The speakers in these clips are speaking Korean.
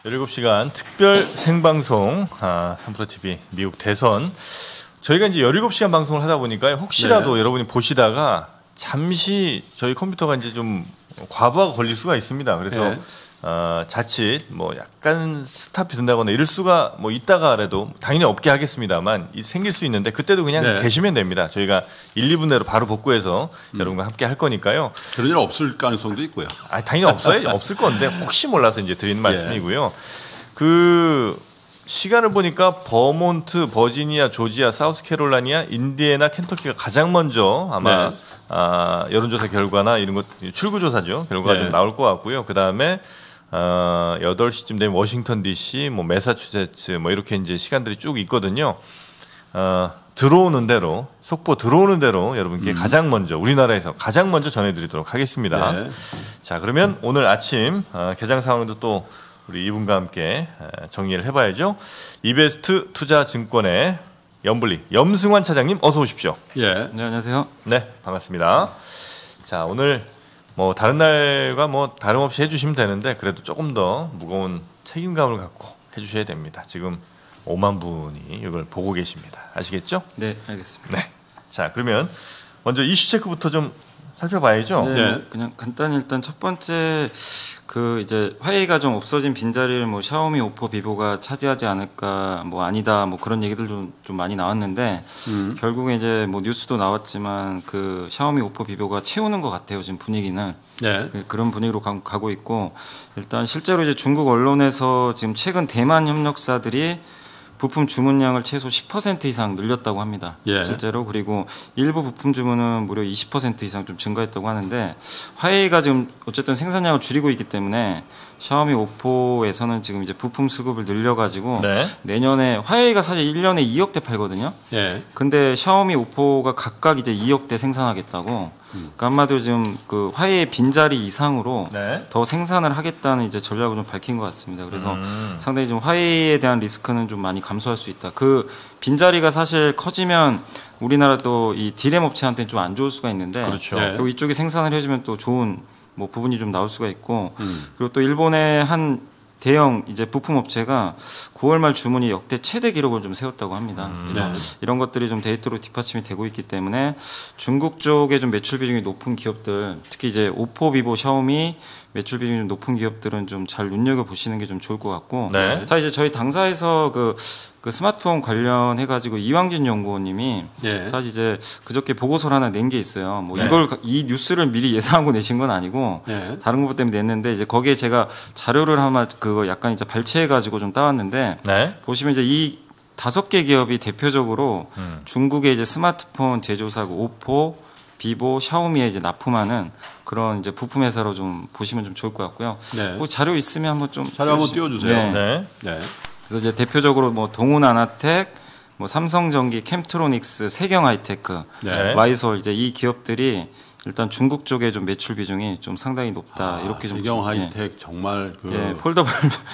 17시간 특별 생방송 3프로TV 미국 대선. 저희가 이제 17시간 방송을 하다 보니까 혹시라도 여러분이 보시다가 잠시 저희 컴퓨터가 이제 좀 과부하가 걸릴 수가 있습니다. 그래서 자칫 뭐 약간 스탑이 된다거나 이럴 수가 뭐 있다가라도 당연히 없게 하겠습니다만 생길 수 있는데 그때도 그냥 계시면 됩니다. 저희가 1, 2분 내로 바로 복구해서 여러분과 함께 할 거니까요. 그런 일 없을 가능성도 있고요. 당연히 없을 건데 혹시 몰라서 이제 드리는 말씀이고요. 그 시간을 보니까 버몬트, 버지니아, 조지아, 사우스캐롤라이나, 인디애나, 켄터키가 가장 먼저 아마 여론조사 결과나 이런 것 출구조사죠. 결과가 좀 나올 것 같고요. 그 다음에 8시쯤 되면 워싱턴 DC, 뭐 매사추세츠 뭐 이렇게 이제 시간들이 쭉 있거든요. 들어오는 대로 속보 들어오는 대로 여러분께 가장 먼저 우리나라에서 가장 먼저 전해드리도록 하겠습니다. 자, 그러면 오늘 아침 개장 상황도 또 우리 이분과 함께 정리를 해봐야죠. 이베스트 투자증권의 염블리 염승환 차장님 어서 오십시오. 네, 안녕하세요. 네, 반갑습니다. 자, 오늘 뭐 다른 날과 뭐 다름없이 해주시면 되는데 그래도 조금 더 무거운 책임감을 갖고 해주셔야 됩니다. 지금 5만 분이 이걸 보고 계십니다. 아시겠죠? 네, 알겠습니다. 네. 자, 그러면 먼저 이슈 체크부터 좀 살펴봐야죠. 네. 그냥 간단히 일단 첫 번째 그 이제 화웨이가 좀 없어진 빈자리를 뭐 샤오미, 오포, 비보가 차지하지 않을까 뭐 아니다 뭐 그런 얘기들도 좀 많이 나왔는데 결국에 이제 뭐 뉴스도 나왔지만 그 샤오미, 오포, 비보가 채우는 것 같아요. 지금 분위기는 그런 분위기로 가고 있고 일단 실제로 이제 중국 언론에서 지금 최근 대만 협력사들이 부품 주문량을 최소 10% 이상 늘렸다고 합니다. 실제로. 그리고 일부 부품 주문은 무려 20% 이상 좀 증가했다고 하는데 화웨이가 지금 어쨌든 생산량을 줄이고 있기 때문에 샤오미, 오포에서는 지금 이제 부품 수급을 늘려가지고 내년에 화웨이가 사실 1년에 2억대 팔거든요. 근데 샤오미, 오포가 각각 이제 2억대 생산하겠다고. 그러니까 한마디로 지금 그 화웨이 빈자리 이상으로 더 생산을 하겠다는 이제 전략을 좀 밝힌 것 같습니다. 그래서 상당히 좀 화웨이에 대한 리스크는 좀 많이 감소할 수 있다. 그 빈자리가 사실 커지면 우리나라도 이 디램 업체한테는 좀 안 좋을 수가 있는데 그리고 이쪽이 생산을 해주면 또 좋은 뭐 부분이 좀 나올 수가 있고 그리고 또 일본의 한 대형 이제 부품 업체가 9월 말 주문이 역대 최대 기록을 좀 세웠다고 합니다. 그래서 이런 것들이 좀 데이터로 뒷받침이 되고 있기 때문에 중국 쪽에 좀 매출 비중이 높은 기업들, 특히 이제 오포, 비보, 샤오미 매출 비중이 좀 높은 기업들은 좀 잘 눈여겨 보시는 게 좀 좋을 것 같고 사실 이제 저희 당사에서 그 스마트폰 관련해 가지고 이왕진 연구원님이 사실 이제 그저께 보고서를 하나 낸 게 있어요. 뭐 이 뉴스를 미리 예상하고 내신 건 아니고 다른 것 때문에 냈는데 이제 거기에 제가 자료를 아마 그거 약간 이제 발췌해 가지고 좀 따왔는데 보시면 이제 이 5개 기업이 대표적으로 중국의 이제 스마트폰 제조사고 오포, 비보, 샤오미에 이제 납품하는 그런 이제 부품 회사로 좀 보시면 좀 좋을 것 같고요. 그 자료 있으면 한번 좀 자료 한번 띄워주세요. 그래서 이제 대표적으로 뭐 동훈 아나텍, 뭐 삼성전기, 캠트로닉스, 세경하이테크, 와이솔 이제 이 기업들이 일단 중국 쪽에 좀 매출 비중이 좀 상당히 높다. 이렇게 좀 세경하이텍 정말 그 폴더블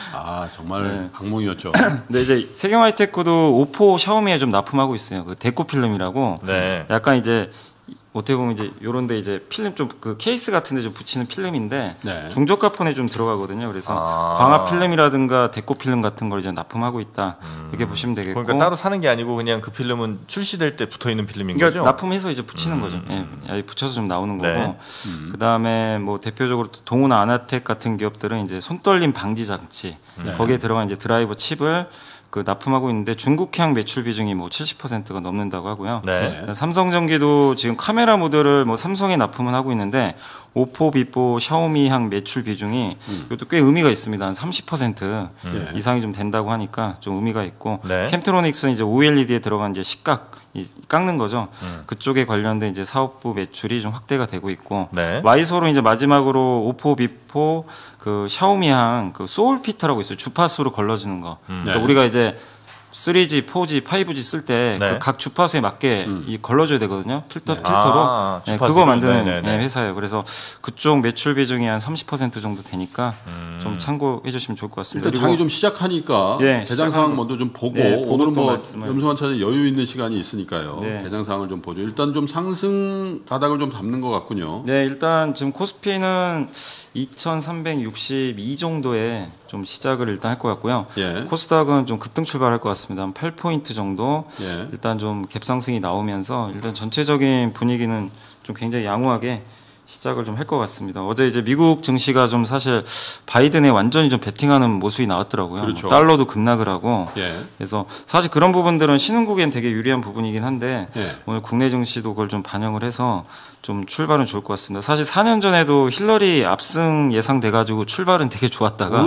정말 악몽이었죠. 근데 이제 세경하이테크도 오포, 샤오미에 좀 납품하고 있어요. 그 데코 필름이라고 약간 이제 어떻게 보면 이제 요런데 이제 필름 좀 그 케이스 같은데 좀 붙이는 필름인데 중저가 폰에 좀 들어가거든요. 그래서 광합 필름이라든가 데코 필름 같은 걸 이제 납품하고 있다. 이렇게 보시면 되겠고. 그러니까 따로 사는 게 아니고 그냥 그 필름은 출시될 때 붙어 있는 필름인 거죠. 납품해서 이제 붙이는 거죠. 붙여서 좀 나오는 거고. 그다음에 뭐 대표적으로 동훈 아나텍 같은 기업들은 이제 손떨림 방지 장치 거기에 들어간 이제 드라이버 칩을 그 납품하고 있는데 중국향 매출 비중이 뭐 70%가 넘는다고 하고요. 삼성전기도 지금 카메라 모듈을 뭐 삼성에 납품은 하고 있는데 오포, 비보, 샤오미향 매출 비중이 이것도 꽤 의미가 있습니다. 한 30% 이상이 좀 된다고 하니까 좀 의미가 있고 캠트로닉스는 이제 OLED에 들어간 이제 식각 깎는 거죠. 그쪽에 관련된 이제 사업부 매출이 좀 확대가 되고 있고 와이소로 이제 마지막으로 오포, 비포, 그 샤오미향 그 소울 피터라고 있어요. 주파수로 걸러주는 거. 그러니까 우리가 이제 3G, 4G, 5G 쓸 때 그 각 주파수에 맞게 이 걸러줘야 되거든요. 필터로. 그거 만드는 회사예요. 그래서 그쪽 매출 비중이 한 30% 정도 되니까 좀 참고해 주시면 좋을 것 같습니다. 일단 장이 좀 시작하니까 대장 상황 먼저 좀 보고 오늘은 뭐 염승환 차장 여유 있는 시간이 있으니까요. 대장 상황을 좀 보죠. 일단 좀 상승 가닥을 좀 잡는 것 같군요. 일단 지금 코스피는 2,362 정도에 좀 시작을 일단 할 것 같고요. 예. 코스닥은 좀 급등 출발할 것 같습니다. 한 8포인트 정도 예. 일단 좀 갭상승이 나오면서 일단 전체적인 분위기는 좀 굉장히 양호하게 시작을 좀 할 것 같습니다. 어제 이제 미국 증시가 좀 사실 바이든에 완전히 좀 베팅하는 모습이 나왔더라고요. 그렇죠. 달러도 급락을 하고. 예. 그래서 사실 그런 부분들은 신흥국엔 되게 유리한 부분이긴 한데 예. 오늘 국내 증시도 그걸 좀 반영을 해서 좀 출발은 좋을 것 같습니다. 사실 4년 전에도 힐러리 압승 예상돼가지고 출발은 되게 좋았다가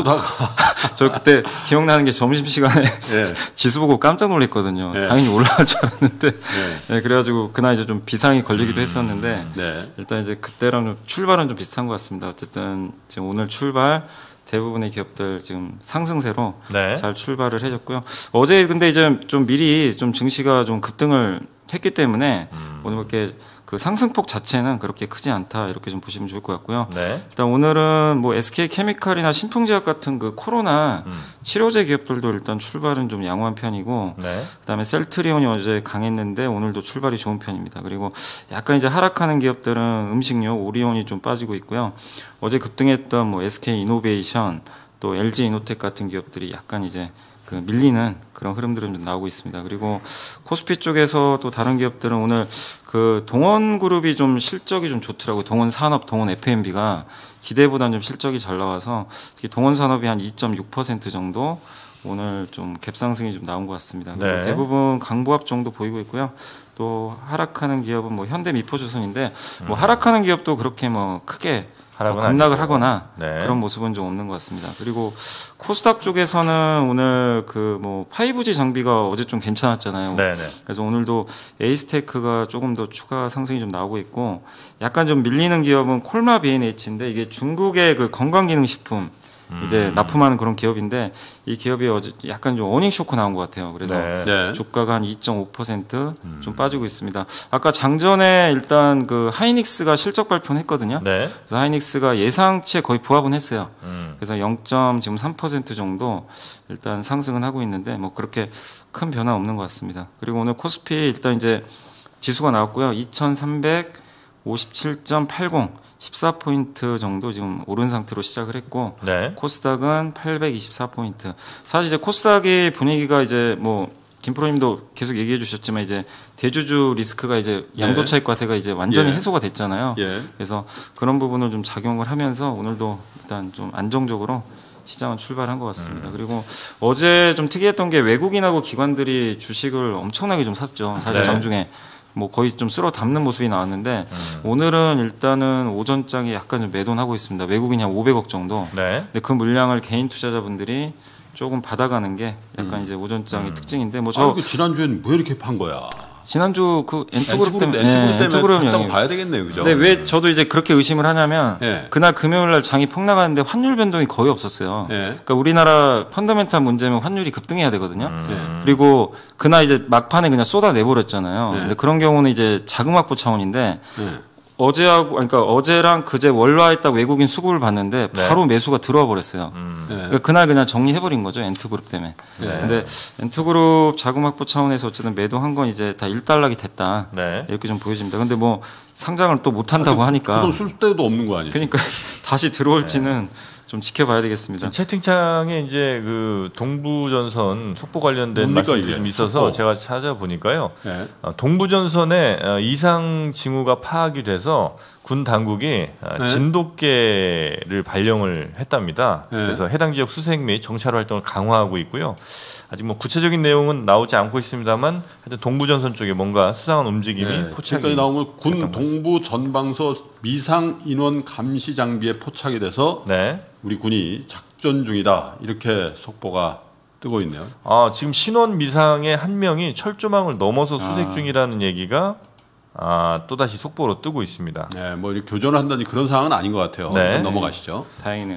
저 그때 기억나는 게 점심시간에 예. 지수 보고 깜짝 놀랐거든요. 예. 당연히 올라갈 줄 알았는데 예. 네, 그래가지고 그날 이제 좀 비상이 걸리기도 했었는데 네. 일단 이제 그때랑 좀 출발은 좀 비슷한 것 같습니다. 어쨌든 지금 오늘 출발 대부분의 기업들 지금 상승세로 네. 잘 출발을 해줬고요. 어제 근데 이제 좀 미리 좀 증시가 좀 급등을 했기 때문에 오늘 이렇게 그 상승폭 자체는 그렇게 크지 않다 이렇게 좀 보시면 좋을 것 같고요. 네. 일단 오늘은 뭐 SK케미칼이나 신풍제약 같은 그 코로나 치료제 기업들도 일단 출발은 좀 양호한 편이고, 네. 그다음에 셀트리온이 어제 강했는데 오늘도 출발이 좋은 편입니다. 그리고 약간 이제 하락하는 기업들은 음식료, 오리온이 좀 빠지고 있고요. 어제 급등했던 뭐 SK이노베이션 또 LG이노텍 같은 기업들이 약간 이제 그 밀리는 그런 흐름들은 좀 나오고 있습니다. 그리고 코스피 쪽에서 또 다른 기업들은 오늘 그 동원그룹이 좀 실적이 좀 좋더라고요. 동원산업, 동원 F&B가 기대보다는 좀 실적이 잘 나와서 특히 동원산업이 한 2.6% 정도 오늘 좀 갭상승이 좀 나온 것 같습니다. 네. 대부분 강보합 정도 보이고 있고요. 또 하락하는 기업은 뭐 현대미포조선인데 뭐 하락하는 기업도 그렇게 뭐 크게 급락을 하거나 네. 그런 모습은 좀 없는 것 같습니다. 그리고 코스닥 쪽에서는 오늘 그 뭐 5G 장비가 어제 좀 괜찮았잖아요. 네네. 그래서 오늘도 에이스테크가 조금 더 추가 상승이 좀 나오고 있고, 약간 좀 밀리는 기업은 콜마 B&H인데 이게 중국의 그 건강기능식품 이제 납품하는 그런 기업인데 이 기업이 어제 약간 좀 어닝 쇼크 나온 것 같아요. 그래서 네. 주가가 한 2.5% 빠지고 있습니다. 아까 장전에 일단 그 하이닉스가 실적 발표를 했거든요. 네. 그래서 하이닉스가 예상치에 거의 부합은 했어요. 그래서 0.3% 정도 일단 상승은 하고 있는데 뭐 그렇게 큰 변화 없는 것 같습니다. 그리고 오늘 코스피 일단 이제 지수가 나왔고요. 2357.80 14포인트 정도 지금 오른 상태로 시작을 했고, 네. 코스닥은 824포인트. 사실 이제 코스닥의 분위기가 이제 뭐 김프로님도 계속 얘기해 주셨지만 이제 대주주 리스크가 이제 양도차익과세가 이제 완전히 해소가 됐잖아요. 그래서 그런 부분을 좀 작용을 하면서 오늘도 일단 좀 안정적으로 시장은 출발한 것 같습니다. 그리고 어제 좀 특이했던 게 외국인하고 기관들이 주식을 엄청나게 좀 샀죠. 사실 장중에 뭐 거의 좀 쓸어 담는 모습이 나왔는데 오늘은 일단은 오전장에 약간 좀 매도하고 있습니다. 외국인이 한 500억 정도. 네. 근데 그 물량을 개인 투자자분들이 조금 받아가는 게 약간 이제 오전장의 특징인데 뭐 저 지난주에는 왜 이렇게 판 거야? 지난주 그 엔트그룹 때문에 엔트그룹 때문에 봐야 되겠네요, 그죠? 근데 왜 저도 이제 그렇게 의심을 하냐면 그날 금요일 날 장이 폭 나가는데 환율 변동이 거의 없었어요. 그러니까 우리나라 펀더멘탈 문제면 환율이 급등해야 되거든요. 그리고 그날 이제 막판에 그냥 쏟아내 버렸잖아요. 근데 그런 경우는 이제 자금 확보 차원인데 어제하고 그러니까 어제랑 그제 월화했다 외국인 수급을 봤는데 바로 매수가 들어와 버렸어요. 그러니까 그날 그냥 정리해 버린 거죠, 엔트그룹 때문에. 근데 엔트그룹 자금 확보 차원에서 어쨌든 매도한 건 이제 다 일단락이 됐다. 이렇게 좀 보여집니다. 근데 뭐 상장을 또 못 한다고 하니까 그건 쓸 데도 없는 거 아니에요? 그러니까 다시 들어올지는 좀 지켜봐야 되겠습니다. 채팅창에 이제 그 동부전선 속보 관련된 말씀이 좀 있어서 제가 찾아보니까요. 동부전선에 이상 징후가 파악이 돼서 군 당국이 진돗개를 발령을 했답니다. 그래서 해당 지역 수색 및 정찰 활동을 강화하고 있고요. 아직 뭐 구체적인 내용은 나오지 않고 있습니다만 하여튼 동부전선 쪽에 뭔가 수상한 움직임이 포착이 나오면 군 동부 전방서 미상 인원 감시 장비에 포착이 돼서 우리 군이 작전 중이다 이렇게 속보가 뜨고 있네요. 지금 신원 미상의 한 명이 철조망을 넘어서 수색 중이라는 얘기가 또다시 속보로 뜨고 있습니다. 네, 뭐 이렇게 교전을 한다든지 그런 상황은 아닌 것 같아요. 일단 넘어가시죠. 다행이네요.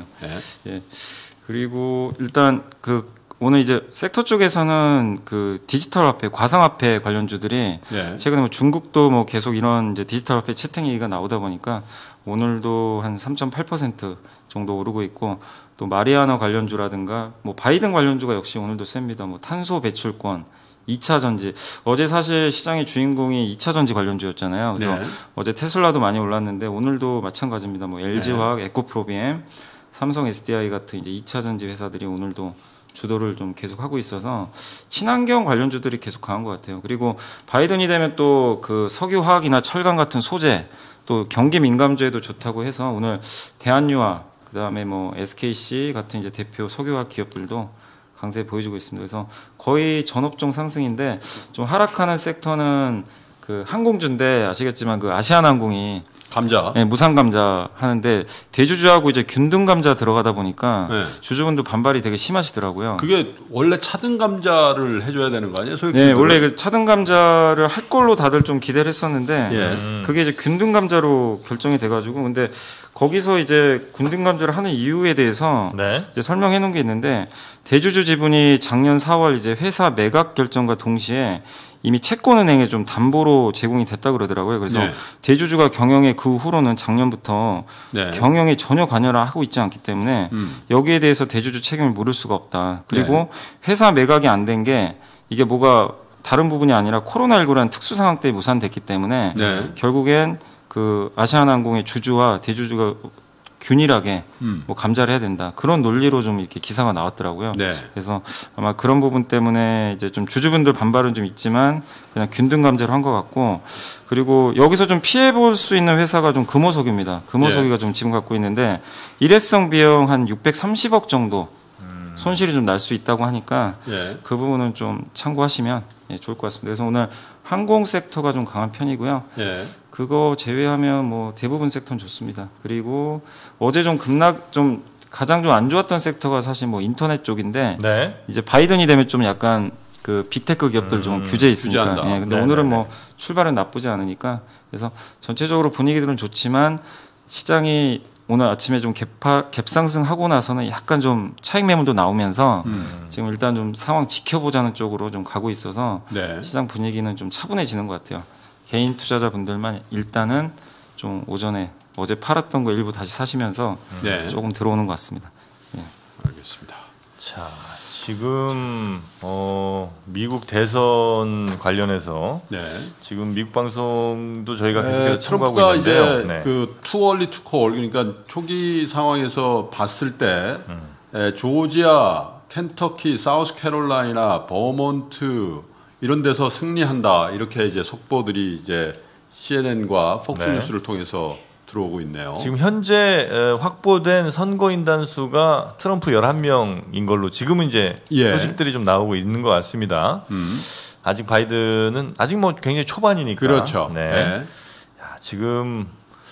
그리고 일단 오늘 이제 섹터 쪽에서는 그 디지털 화폐, 가상화폐 관련주들이 최근에 뭐 중국도 뭐 계속 이런 이제 디지털 화폐 채택 얘기가 나오다 보니까 오늘도 한 3.8% 정도 오르고 있고, 또 마리아나 관련주라든가 뭐 바이든 관련주가 역시 오늘도 셉니다. 뭐 탄소 배출권, 2차 전지. 어제 사실 시장의 주인공이 2차 전지 관련주였잖아요. 그래서 어제 테슬라도 많이 올랐는데 오늘도 마찬가지입니다. 뭐 LG화학, 에코프로비엠, 삼성, SDI 같은 이제 2차 전지 회사들이 오늘도 주도를 좀 계속 하고 있어서 친환경 관련주들이 계속 강한 것 같아요. 그리고 바이든이 되면 또 그 석유화학이나 철강 같은 소재, 또 경기 민감주에도 좋다고 해서 오늘 대한유화, 그다음에 뭐 SKC 같은 이제 대표 석유화학 기업들도 강세 보여주고 있습니다. 그래서 거의 전업종 상승인데 좀 하락하는 섹터는 그 항공주인데 아시겠지만 그 아시아나항공이 감자, 네, 무상 감자 하는데 대주주하고 이제 균등 감자 들어가다 보니까 네. 주주분들 반발이 되게 심하시더라고요. 그게 원래 차등 감자를 해줘야 되는 거 아니에요? 네, 원래 그 차등 감자를 할 걸로 다들 좀 기대를 했었는데 그게 이제 균등 감자로 결정이 돼가지고 근데 거기서 이제 균등 감자를 하는 이유에 대해서 네. 이제 설명해 놓은 게 있는데 대주주 지분이 작년 4월 이제 회사 매각 결정과 동시에 이미 채권은행에 좀 담보로 제공이 됐다 그러더라고요. 그래서 네. 대주주가 경영에 그 후로는 작년부터 네. 경영에 전혀 관여를 하고 있지 않기 때문에 여기에 대해서 대주주 책임을 물을 수가 없다. 그리고 네. 회사 매각이 안 된 게 이게 뭐가 다른 부분이 아니라 코로나19라는 특수 상황 때문에 무산됐기 때문에 네. 결국엔 그 아시아나항공의 주주와 대주주가 균일하게 뭐 감자를 해야 된다. 그런 논리로 좀 이렇게 기사가 나왔더라고요. 네. 그래서 아마 그런 부분 때문에 이제 좀 주주분들 반발은 좀 있지만 그냥 균등 감자로 한 것 같고 그리고 여기서 좀 피해 볼 수 있는 회사가 좀 금호석유입니다. 금호석유가 좀 지분 갖고 있는데 일회성 비용 한 630억 정도 손실이 좀 날 수 있다고 하니까 그 부분은 좀 참고하시면 좋을 것 같습니다. 그래서 오늘 항공 섹터가 좀 강한 편이고요. 그거 제외하면 뭐 대부분 섹터는 좋습니다. 그리고 어제 좀 급락 좀 가장 좀 안 좋았던 섹터가 사실 뭐 인터넷 쪽인데 네. 이제 바이든이 되면 좀 약간 그 빅테크 기업들 좀 규제 있으니까. 예, 근데 오늘은 뭐 출발은 나쁘지 않으니까 그래서 전체적으로 분위기들은 좋지만 시장이 오늘 아침에 좀 갭상승하고 나서는 약간 좀 차익 매물도 나오면서 지금 일단 좀 상황 지켜보자는 쪽으로 좀 가고 있어서 시장 분위기는 좀 차분해지는 것 같아요. 개인 투자자분들만 일단은 좀 오전에 어제 팔았던 거 일부 다시 사시면서 조금 들어오는 것 같습니다. 알겠습니다. 자, 지금 미국 대선 관련해서 지금 미국 방송도 저희가 계속해서 참고하고 있는데요. 트럼프가 이제 그 too early to call 그러니까 초기 상황에서 봤을 때 조지아, 켄터키, 사우스캐롤라이나, 버몬트 이런 데서 승리한다 이렇게 이제 속보들이 이제 CNN과 폭스뉴스를 통해서 들어오고 있네요. 지금 현재 확보된 선거인단 수가 트럼프 11명인 걸로 지금은 이제 소식들이 좀 나오고 있는 것 같습니다. 아직 바이든은 아직 뭐 굉장히 초반이니까. 그렇죠. 야, 지금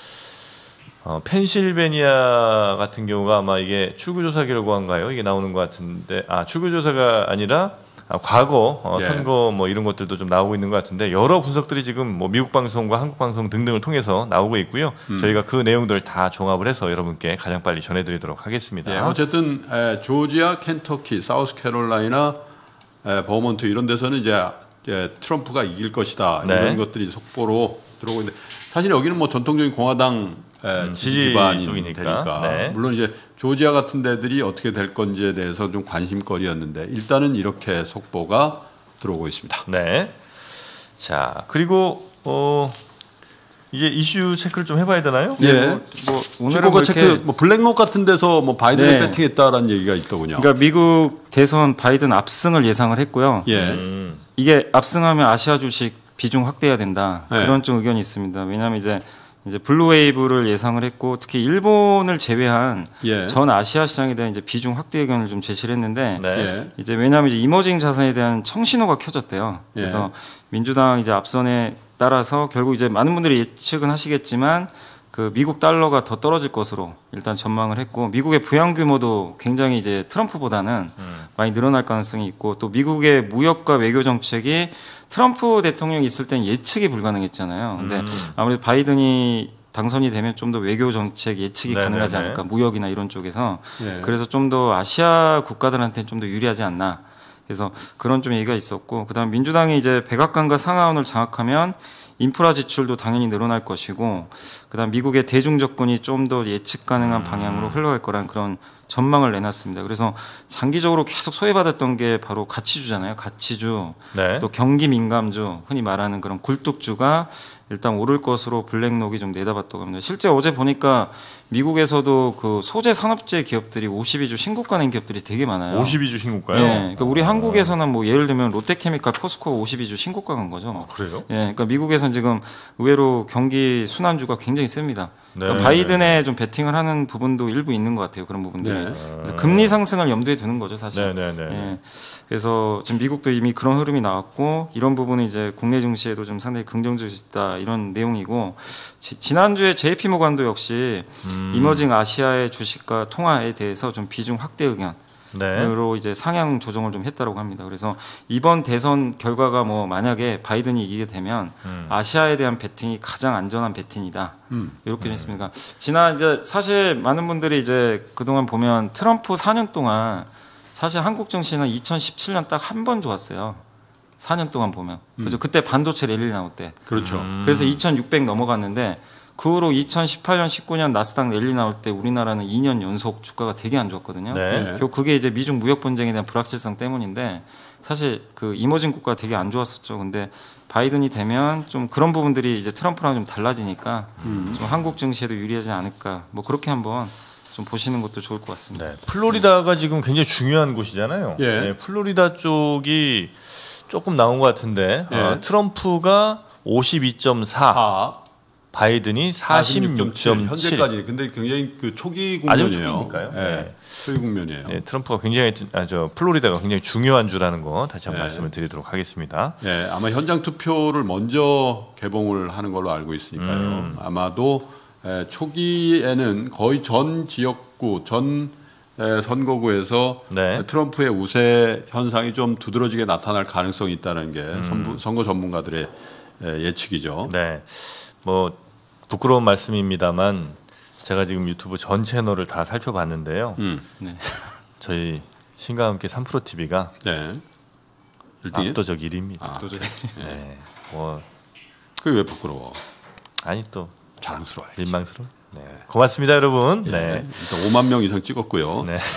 펜실베니아 같은 경우가 아마 이게 출구조사 결과인가요? 이게 나오는 것 같은데 출구조사가 아니라 과거 선거 뭐 이런 것들도 좀 나오고 있는 것 같은데 여러 분석들이 지금 뭐 미국 방송과 한국 방송 등등을 통해서 나오고 있고요. 저희가 그 내용들을 다 종합을 해서 여러분께 가장 빨리 전해드리도록 하겠습니다. 어쨌든 조지아, 켄터키, 사우스캐롤라이나, 버몬트 이런 데서는 이제 트럼프가 이길 것이다 이런 것들이 속보로 들어오고 있는데 사실 여기는 뭐 전통적인 공화당 지지 기반이 되니까 물론 이제 조지아 같은 데들이 어떻게 될 건지에 대해서 좀 관심거리였는데 일단은 이렇게 속보가 들어오고 있습니다. 네. 자 그리고 이게 이슈 체크를 좀 해봐야 되나요? 뭐 오늘은 뭐 체크, 뭐 블랙록 같은 데서 뭐 바이든이 배팅했다라는 얘기가 있더군요. 그러니까 미국 대선 바이든 압승을 예상을 했고요. 이게 압승하면 아시아 주식 비중 확대해야 된다 그런 좀 의견이 있습니다. 왜냐하면 이제 블루웨이브를 예상을 했고 특히 일본을 제외한 전 아시아 시장에 대한 이제 비중 확대 의견을 좀 제시를 했는데 이제 왜냐하면 이제 이머징 자산에 대한 청신호가 켜졌대요. 그래서 민주당 이제 앞선에 따라서 결국 이제 많은 분들이 예측은 하시겠지만 그 미국 달러가 더 떨어질 것으로 일단 전망을 했고 미국의 부양 규모도 굉장히 이제 트럼프보다는 많이 늘어날 가능성이 있고 또 미국의 무역과 외교 정책이 트럼프 대통령이 있을 땐 예측이 불가능했잖아요. 근데 아무래도 바이든이 당선이 되면 좀 더 외교 정책 예측이 가능하지 않을까 무역이나 이런 쪽에서 그래서 좀 더 아시아 국가들한테는 좀 더 유리하지 않나. 그래서 그런 좀 얘기가 있었고 그다음 민주당이 이제 백악관과 상하원을 장악하면 인프라 지출도 당연히 늘어날 것이고 그다음 미국의 대중 접근이 좀 더 예측 가능한 방향으로 흘러갈 거라는 그런 전망을 내놨습니다. 그래서 장기적으로 계속 소외받았던 게 바로 가치주잖아요. 가치주, 네. 또 경기 민감주, 흔히 말하는 그런 굴뚝주가 일단 오를 것으로 블랙록이 좀 내다봤다고 합니다. 실제 어제 보니까 미국에서도 그 소재 산업재 기업들이 52주 신고가 낸 기업들이 되게 많아요. 52주 신고가요? 네, 그러니까 우리 한국에서는 뭐 예를 들면 롯데케미칼, 포스코 52주 신고가 간 거죠. 그래요? 예, 그러니까 미국에서는 지금 의외로 경기 순환주가 굉장히 셉니다. 그러니까 네. 바이든에 좀 베팅을 하는 부분도 일부 있는 것 같아요. 그런 부분들이. 네. 그래서 금리 상승을 염두에 두는 거죠, 사실. 네네네. 예. 그래서 지금 미국도 이미 그런 흐름이 나왔고 이런 부분은 이제 국내 증시에도 좀 상당히 긍정적이다 이런 내용이고 지난주에 JP 모간도 역시 이머징 아시아의 주식과 통화에 대해서 좀 비중 확대 의견 으로 이제 상향 조정을 좀 했다고 합니다. 그래서 이번 대선 결과가 뭐 만약에 바이든이 이기게 되면 아시아에 대한 베팅이 가장 안전한 베팅이다. 이렇게 좀 했습니다. 지난 이제 사실 많은 분들이 이제 그동안 보면 트럼프 4년 동안 사실 한국 증시는 2017년 딱 한 번 좋았어요. 4년 동안 보면. 그죠? 그때 반도체 랠리 나올 때. 그렇죠. 그래서 2,600 넘어갔는데 그 후로 2018년, 19년 나스닥 랠리 나올 때 우리나라는 2년 연속 주가가 되게 안 좋았거든요. 네. 결국 그게 이제 미중 무역 분쟁에 대한 불확실성 때문인데 사실 그 이머징 국가가 되게 안 좋았었죠. 근데 바이든이 되면 좀 그런 부분들이 이제 트럼프랑 좀 달라지니까 좀 한국 증시에도 유리하지 않을까. 뭐 그렇게 한번 좀 보시는 것도 좋을 것 같습니다. 네. 플로리다가 지금 굉장히 중요한 곳이잖아요. 예. 네, 플로리다 쪽이 조금 나온 것 같은데 예. 트럼프가 52.4, 바이든이 46.7. 현재까지. 근데 굉장히 그 초기 아주 국면이에요. 초기니까요. 네. 네. 초기 국면이에요. 네, 트럼프가 굉장히 플로리다가 굉장히 중요한 주라는 거 다시 한번 네. 말씀을 드리도록 하겠습니다. 네, 아마 현장 투표를 먼저 개봉을 하는 걸로 알고 있으니까요. 아마도 초기에는 거의 전 지역구, 전 선거구에서 네. 트럼프의 우세 현상이 좀 두드러지게 나타날 가능성이 있다는 게 선거 전문가들의 예측이죠. 네, 뭐 부끄러운 말씀입니다만 제가 지금 유튜브 전 채널을 다 살펴봤는데요. 네. 저희 신과 함께 3프로 TV가 네. 1등이요? 압도적 1위입니다. 압도적. 네, 뭐 그게 왜 부끄러워? 아니 또 자랑스러워야지. 민망스러워. 네. 고맙습니다, 여러분. 네. 네. 일단 5만 명 이상 찍었고요. 네.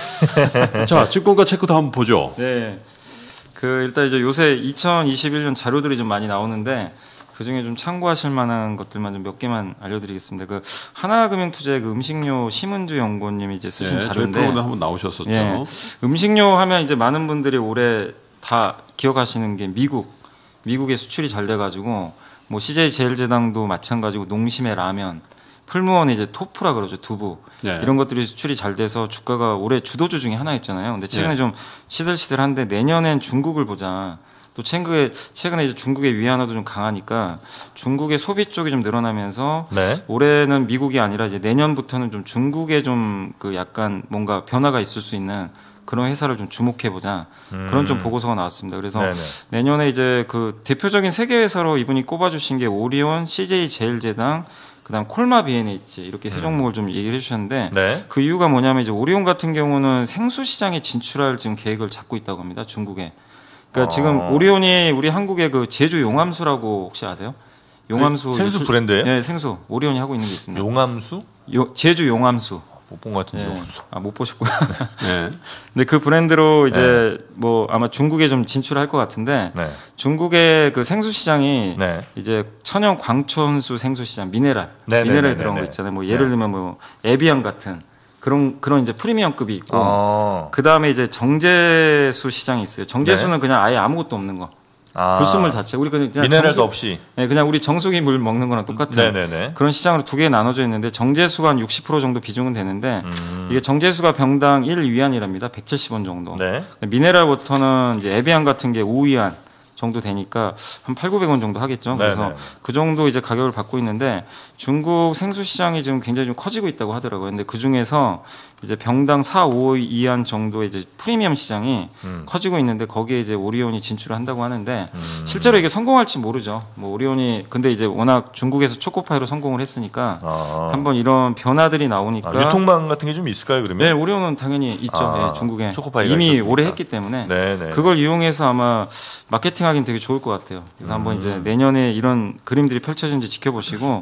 자, 증권가 체크도 한번 보죠. 네. 그 일단 이제 요새 2021년 자료들이 좀 많이 나오는데 그 중에 좀 참고하실 만한 것들만 좀 몇 개만 알려드리겠습니다. 그 하나금융투자의 그 음식료 심은주 연구원님이 이제 쓰신 네, 저희 자료인데, 프로그램 한번 나오셨었죠. 예, 음식료 하면 이제 많은 분들이 올해 다 기억하시는 게 미국의 수출이 잘 돼가지고 뭐 CJ 제일제당도 마찬가지고 농심의 라면, 풀무원의 이제 토프라 그러죠, 두부. 네. 이런 것들이 수출이 잘 돼서 주가가 올해 주도주 중에 하나였잖아요. 근데 최근에 네. 좀 시들시들한데 내년엔 중국을 보자. 또 최근에 이제 중국의 위안화도 좀 강하니까 중국의 소비 쪽이 좀 늘어나면서 네. 올해는 미국이 아니라 이제 내년부터는 좀 중국에 좀 그 약간 뭔가 변화가 있을 수 있는 그런 회사를 좀 주목해 보자. 그런 좀 보고서가 나왔습니다. 그래서 네네. 내년에 이제 그 대표적인 세계 회사로 이분이 꼽아주신 게 오리온, CJ 제일제당, 그다음 콜마 B&H 이렇게 세 종목을 좀 얘기를 해주셨는데 네. 그 이유가 뭐냐면 이제 오리온 같은 경우는 생수 시장에 진출할 지금 계획을 잡고 있다고 합니다. 중국에. 그러니까 지금 오리온이 우리 한국의 그 제주 용암수라고 혹시 아세요? 용암수 생수 브랜드예요? 네, 생수 오리온이 하고 있는 게 있습니다. 용암수? 제주 용암수. 못 본 것 같은데. 네. 아, 못 보셨구나. 네. 근데 그 브랜드로 이제 뭐 아마 중국에 좀 진출할 것 같은데 네. 중국의 그 생수 시장이 네. 이제 천연 광천수 생수 시장 미네랄 네, 미네랄 네, 네, 들어간 네, 거 네. 있잖아요. 뭐 예를 들면 뭐 에비앙 같은 그런 이제 프리미엄급이 있고 그 다음에 이제 정제수 시장이 있어요. 정제수는 네. 그냥 아예 아무것도 없는 거. 불순물 자체. 우리 그냥 미네랄도 없이. 네, 그냥 우리 정수기 물 먹는 거랑 똑같은 네네네. 그런 시장으로 두 개 나눠져 있는데 정제수가 한 60% 정도 비중은 되는데 이게 정제수가 병당 1위안이랍니다. 170원 정도. 네. 미네랄 워터는 이제 에비앙 같은 게 5위안 정도 되니까 한 8,900원 정도 하겠죠. 그래서 네네. 그 정도 이제 가격을 받고 있는데 중국 생수 시장이 지금 굉장히 좀 커지고 있다고 하더라고요. 근데 그 중에서 이제 병당 4, 5 이한 정도의 이제 프리미엄 시장이 커지고 있는데 거기에 이제 오리온이 진출을 한다고 하는데 실제로 이게 성공할지 모르죠. 뭐 오리온이 근데 이제 워낙 중국에서 초코파이로 성공을 했으니까 한번 이런 변화들이 나오니까 유통망 같은 게 좀 있을까요, 그러면? 네, 오리온은 당연히 있죠. 네, 중국에 초코파이가 이미 있었으니까. 오래 했기 때문에 네네. 그걸 이용해서 아마 마케팅하기는 되게 좋을 것 같아요. 그래서 한번 이제 내년에 이런 그림들이 펼쳐지는지 지켜보시고.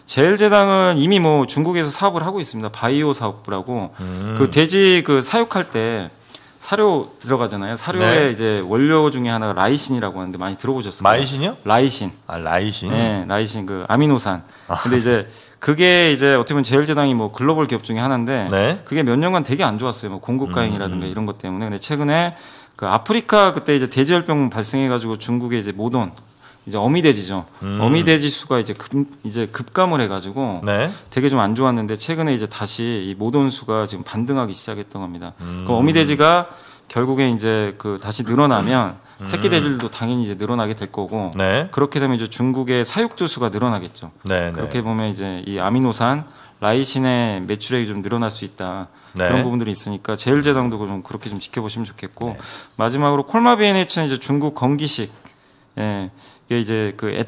제일제당은 이미 뭐 중국에서 사업을 하고 있습니다. 바이오 사업부라고 그 돼지 그 사육할 때 사료 들어가잖아요. 사료에 네. 이제 원료 중에 하나가 라이신이라고 하는데 많이 들어보셨어요? 마이신이요? 라이신. 아, 라이신. 네, 라이신 그 아미노산. 근데 이제 그게 이제 어떻게 보면 제일제당이 뭐 글로벌 기업 중에 하나인데 네. 그게 몇 년간 되게 안 좋았어요. 뭐 공급가행이라든가 이런 것 때문에. 근데 최근에 그 아프리카 그때 이제 돼지열병 발생해가지고 중국에 이제 모돈 이제 어미돼지죠. 어미돼지 수가 이제 급감을 해가지고 네. 되게 좀 안 좋았는데 최근에 이제 다시 이 모돈 수가 지금 반등하기 시작했던 겁니다. 그 어미돼지가 결국에 이제 그 다시 늘어나면 새끼 돼지들도 당연히 이제 늘어나게 될 거고 네. 그렇게 되면 이제 중국의 사육주 수가 늘어나겠죠. 네. 그렇게 보면 이제 이 아미노산 라이신의 매출액이 좀 늘어날 수 있다. 네. 그런 부분들이 있으니까 제일제당도 좀 그렇게 좀 지켜보시면 좋겠고 마지막으로 콜마 B&H는 이제 중국 건기식 예, 이게 이제 그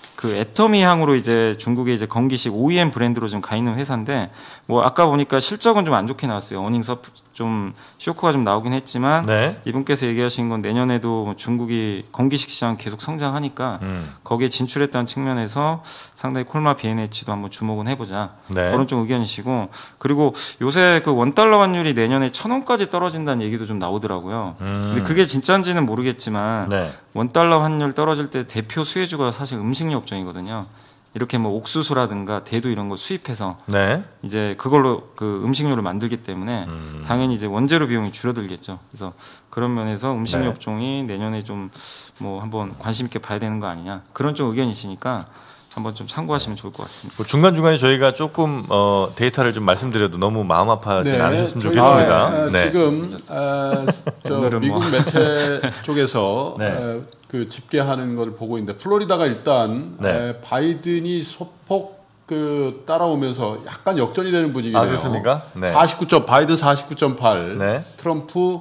애터미향으로 이제 중국의 이제 건기식 OEM 브랜드로 좀 가 있는 회사인데 뭐 아까 보니까 실적은 좀 안 좋게 나왔어요. 어닝스 좀 쇼크가 좀 나오긴 했지만 네. 이분께서 얘기하신 건 내년에도 뭐 중국이 건기식 시장 계속 성장하니까 거기에 진출했다는 측면에서 상당히 콜마 B&H도 한번 주목은 해보자. 네. 그런 좀 의견이시고 그리고 요새 그 원달러 환율이 내년에 1,000원까지 떨어진다는 얘기도 좀 나오더라고요. 근데 그게 진짜인지는 모르겠지만 네. 원달러 환율 떨어질 때 대표 수혜주가 사실 음식료 업종이거든요. 이렇게 뭐 옥수수라든가 대두 이런 거 수입해서 네. 이제 그걸로 그 음식료를 만들기 때문에 당연히 이제 원재료 비용이 줄어들겠죠. 그래서 그런 면에서 음식료 네. 업종이 내년에 좀 뭐 한번 관심 있게 봐야 되는 거 아니냐 그런 좀 의견이시니까 한번 좀 참고하시면 좋을 것 같습니다. 뭐 중간중간에 저희가 조금 데이터를 좀 말씀드려도 너무 마음 아파하지 않으셨으면 저희, 좋겠습니다. 네. 지금 저 미국 뭐. 매체 쪽에서 네. 그 집계하는 걸 보고 있는데 플로리다가 일단 네. 바이든이 소폭 그 따라오면서 약간 역전이 되는 분위기네요. 아, 그렇습니까? 네. 49점 바이든 49.8, 네. 트럼프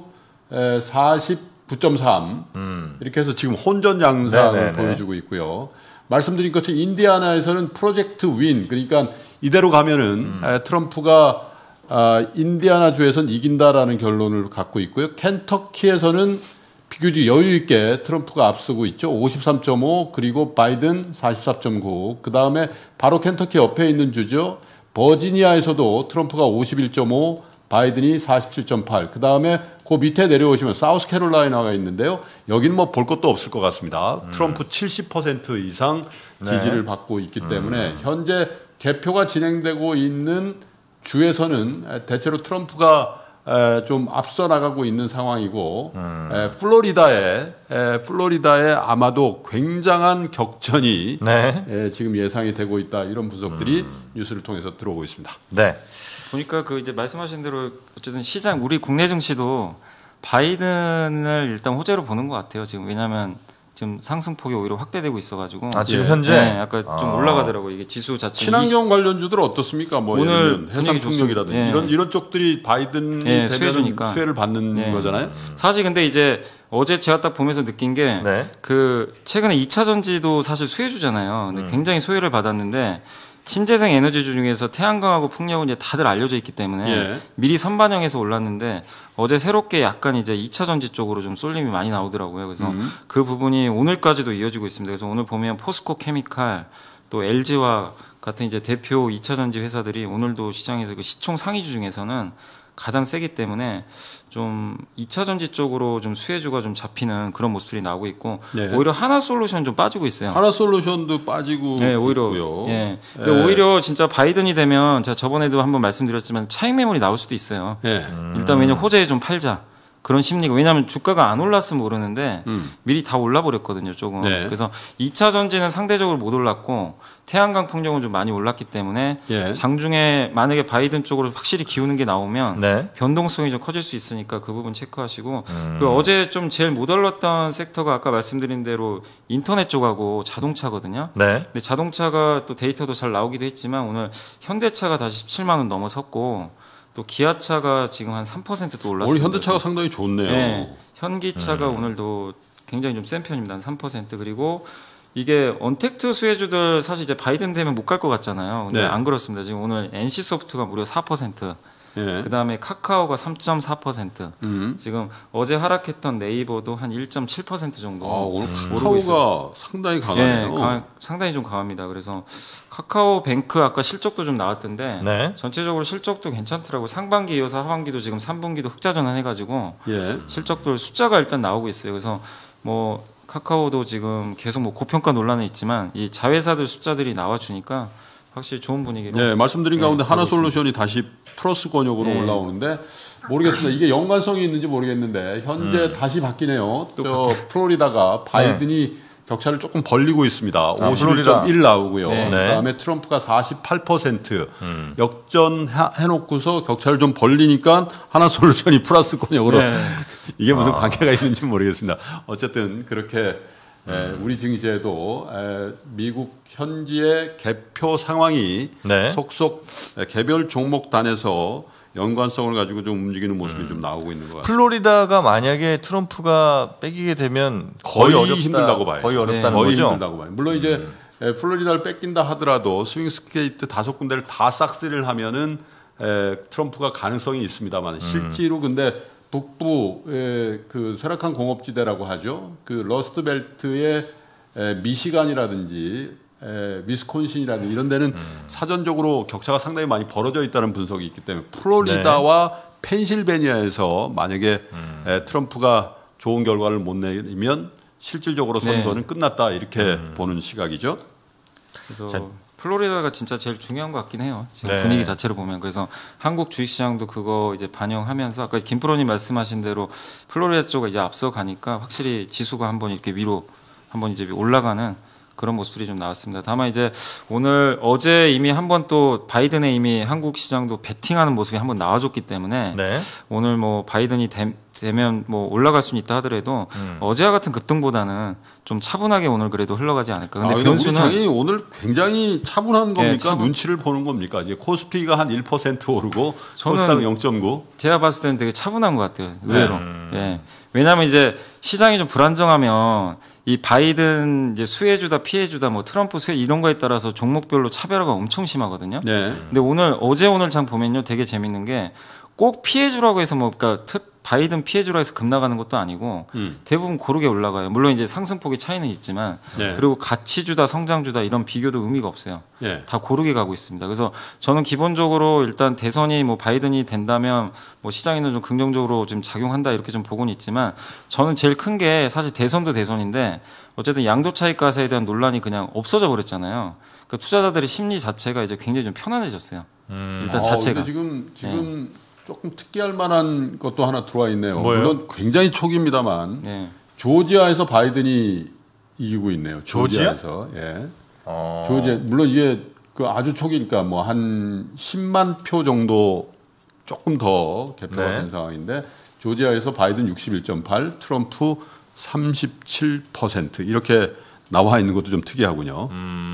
49.3 이렇게 해서 지금 혼전 양상을 네, 네, 네. 보여주고 있고요. 말씀드린 것처럼 인디아나에서는 프로젝트 윈 그러니까 이대로 가면은 트럼프가 인디아나 주에서는 이긴다라는 결론을 갖고 있고요. 켄터키에서는 비교적 여유 있게 트럼프가 앞서고 있죠. 53.5 그리고 바이든 44.9. 그다음에 바로 켄터키 옆에 있는 주죠. 버지니아에서도 트럼프가 51.5 바이든이 47.8. 그다음에 그 밑에 내려오시면 사우스캐롤라이나가 있는데요. 여기는 뭐 볼 것도 없을 것 같습니다. 트럼프 70% 이상 지지를 받고 있기 때문에 현재 개표가 진행되고 있는 주에서는 대체로 트럼프가 좀 앞서 나가고 있는 상황이고 플로리다에 아마도 굉장한 격전이 네. 지금 예상이 되고 있다. 이런 분석들이 뉴스를 통해서 들어오고 있습니다. 네. 보니까 그 이제 말씀하신 대로 어쨌든 시장 우리 국내 증시도 바이든을 일단 호재로 보는 것 같아요. 지금 왜냐하면 지금 상승폭이 오히려 확대되고 있어가지고 지금 현재 네, 약간 좀 올라가더라고요. 이게 지수 자체 친환경 관련주들 어떻습니까? 뭐 오늘 해상풍력이라든지 네. 이런 쪽들이 바이든이 네, 되면 수혜를 받는 네. 거잖아요. 사실 근데 이제 어제 제가 딱 보면서 느낀 게 네. 그 최근에 2차 전지도 사실 수혜주잖아요. 근데 굉장히 소외를 받았는데 신재생 에너지주 중에서 태양광하고 풍력은 이제 다들 알려져 있기 때문에 예. 미리 선반영해서 올랐는데 어제 새롭게 약간 이제 2차 전지 쪽으로 좀 쏠림이 많이 나오더라고요. 그래서 그 부분이 오늘까지도 이어지고 있습니다. 그래서 오늘 보면 포스코 케미칼 또 LG와 같은 이제 대표 2차 전지 회사들이 오늘도 시장에서 그 시총 상위주 중에서는 가장 세기 때문에 좀 2차 전지 쪽으로 좀 수혜주가 좀 잡히는 그런 모습들이 나오고 있고 네. 오히려 하나솔루션 좀 빠지고 있어요. 하나솔루션도 빠지고 네, 오히려 있고요. 예. 근데 오히려 진짜 바이든이 되면 제가 저번에도 한번 말씀드렸지만 차익 매물이 나올 수도 있어요. 예. 일단 왜냐면 호재에 좀 팔자. 그런 심리가 왜냐하면 주가가 안 올랐으면 모르는데 미리 다 올라버렸거든요 조금. 네. 그래서 2차 전지는 상대적으로 못 올랐고 태양광 풍력은 좀 많이 올랐기 때문에 예. 장중에 만약에 바이든 쪽으로 확실히 기우는 게 나오면 네. 변동성이 좀 커질 수 있으니까 그 부분 체크하시고 그 어제 좀 제일 못 올랐던 섹터가 아까 말씀드린 대로 인터넷 쪽하고 자동차거든요. 네. 근데 자동차가 또 데이터도 잘 나오기도 했지만 오늘 현대차가 다시 17만 원 넘어섰고 또 기아차가 지금 한 3%또 올랐습니다. 오늘 현대차가 상당히 좋네요. 네, 현기차가 오늘도 굉장히 좀 센 편입니다. 한 3%. 그리고 이게 언택트 수혜주들 사실 이제 바이든 되면 못 갈 것 같잖아요. 근데 네. 안 그렇습니다. 지금 오늘 NC소프트가 무려 4%. 예. 그다음에 카카오가 3.4%. 지금 어제 하락했던 네이버도 한 1.7% 정도. 오늘 오르고 있어요. 카카오가 상당히 강하네요. 네, 상당히 좀 강합니다. 그래서 카카오뱅크 아까 실적도 좀 나왔던데 네. 전체적으로 실적도 괜찮더라고요. 상반기 이어서 하반기도 지금 3분기도 흑자전환 해가지고 예. 실적도 숫자가 일단 나오고 있어요. 그래서 뭐 카카오도 지금 계속 뭐 고평가 논란은 있지만 이 자회사들 숫자들이 나와주니까 확실히 좋은 분위기로. 네, 말씀드린 가운데 가고 하나솔루션이 다시 플러스 권역으로 올라오는데 모르겠습니다. 이게 연관성이 있는지 모르겠는데 현재 다시 바뀌네요. 저 플로리다가 바이든이 격차를 조금 벌리고 있습니다. 51.1 나오고요. 네. 그다음에 트럼프가 48% 역전해놓고서 격차를 좀 벌리니까 하나솔루션이 플러스 권역으로 이게 무슨 관계가 있는지 모르겠습니다. 어쨌든 그렇게 우리 증시에도 미국 현지의 개표 상황이 네. 속속 개별 종목단에서 연관성을 가지고 좀 움직이는 모습이 좀 나오고 있는 것 같습니다. 플로리다가 만약에 트럼프가 빼기게 되면 거의 어렵다, 힘들다고 봐요. 거의 어렵다는 거의 거죠. 힘들다고 봐요. 물론 이제 플로리다를 뺏긴다 하더라도 스윙 스테이트 5군데를 다 싹쓸이를 하면은 트럼프가 가능성이 있습니다만 실제로 근데 북부의 그 쇠락한 공업지대라고 하죠. 그 러스트벨트의 미시간이라든지 위스콘신이라든지 이런 데는 사전적으로 격차가 상당히 많이 벌어져 있다는 분석이 있기 때문에 플로리다와 펜실베니아에서 만약에 트럼프가 좋은 결과를 못 내면 실질적으로 선거는 끝났다 이렇게 보는 시각이죠. 그래서 플로리다가 진짜 제일 중요한 것 같긴 해요. 지금 네. 분위기 자체를 보면. 그래서 한국 주식시장도 그거 이제 반영하면서 아까 김프로님 말씀하신 대로 플로리다 쪽가 이제 앞서 가니까 확실히 지수가 한번 이렇게 위로 한번 이제 올라가는 그런 모습들이 좀 나왔습니다. 다만 이제 오늘 어제 이미 한번 또 바이든의 이미 한국 시장도 베팅하는 모습이 한번 나와줬기 때문에 네. 오늘 뭐 바이든이 되면 뭐 올라갈 수는 있다 하더라도 어제와 같은 급등보다는 좀 차분하게 오늘 그래도 흘러가지 않을까. 근데 우리 변수는 장이 오늘 굉장히 차분한 겁니까? 차분. 눈치를 보는 겁니까? 이제 코스피가 한 1% 오르고 저는 코스닥 0.9. 제가 봤을 때는 되게 차분한 것 같아요. 의외로. 예. 왜냐하면 이제 시장이 좀 불안정하면 이 바이든 이제 수혜주다 피해주다 뭐 트럼프 수혜 이런 거에 따라서 종목별로 차별화가 엄청 심하거든요. 네. 근데 어제 오늘 장 보면요 되게 재밌는 게 꼭 피해주라고 해서 뭐 그러니까 바이든 피해주라고 해서 급 나가는 것도 아니고 대부분 고르게 올라가요. 물론 이제 상승폭의 차이는 있지만 네. 그리고 가치주다 성장주다 이런 비교도 의미가 없어요. 네. 다 고르게 가고 있습니다. 그래서 저는 기본적으로 일단 대선이 뭐 바이든이 된다면 뭐 시장에는 좀 긍정적으로 좀 작용한다 이렇게 좀 보고는 있지만 저는 제일 큰 게 사실 대선도 대선인데 어쨌든 양도 차익과세에 대한 논란이 그냥 없어져 버렸잖아요. 그러니까 투자자들의 심리 자체가 이제 굉장히 좀 편안해졌어요. 일단 자체가. 근데 지금 조금 특이할 만한 것도 하나 들어와 있네요. 뭐예요? 물론 굉장히 초기입니다만 네. 조지아에서 바이든이 이기고 있네요. 조지아? 조지아에서. 예. 조지아 물론 이게 그 아주 초기니까 뭐 한 10만 표 정도 조금 더 개표가 네. 된 상황인데 조지아에서 바이든 61.8, 트럼프 37% 이렇게 나와 있는 것도 좀 특이하군요.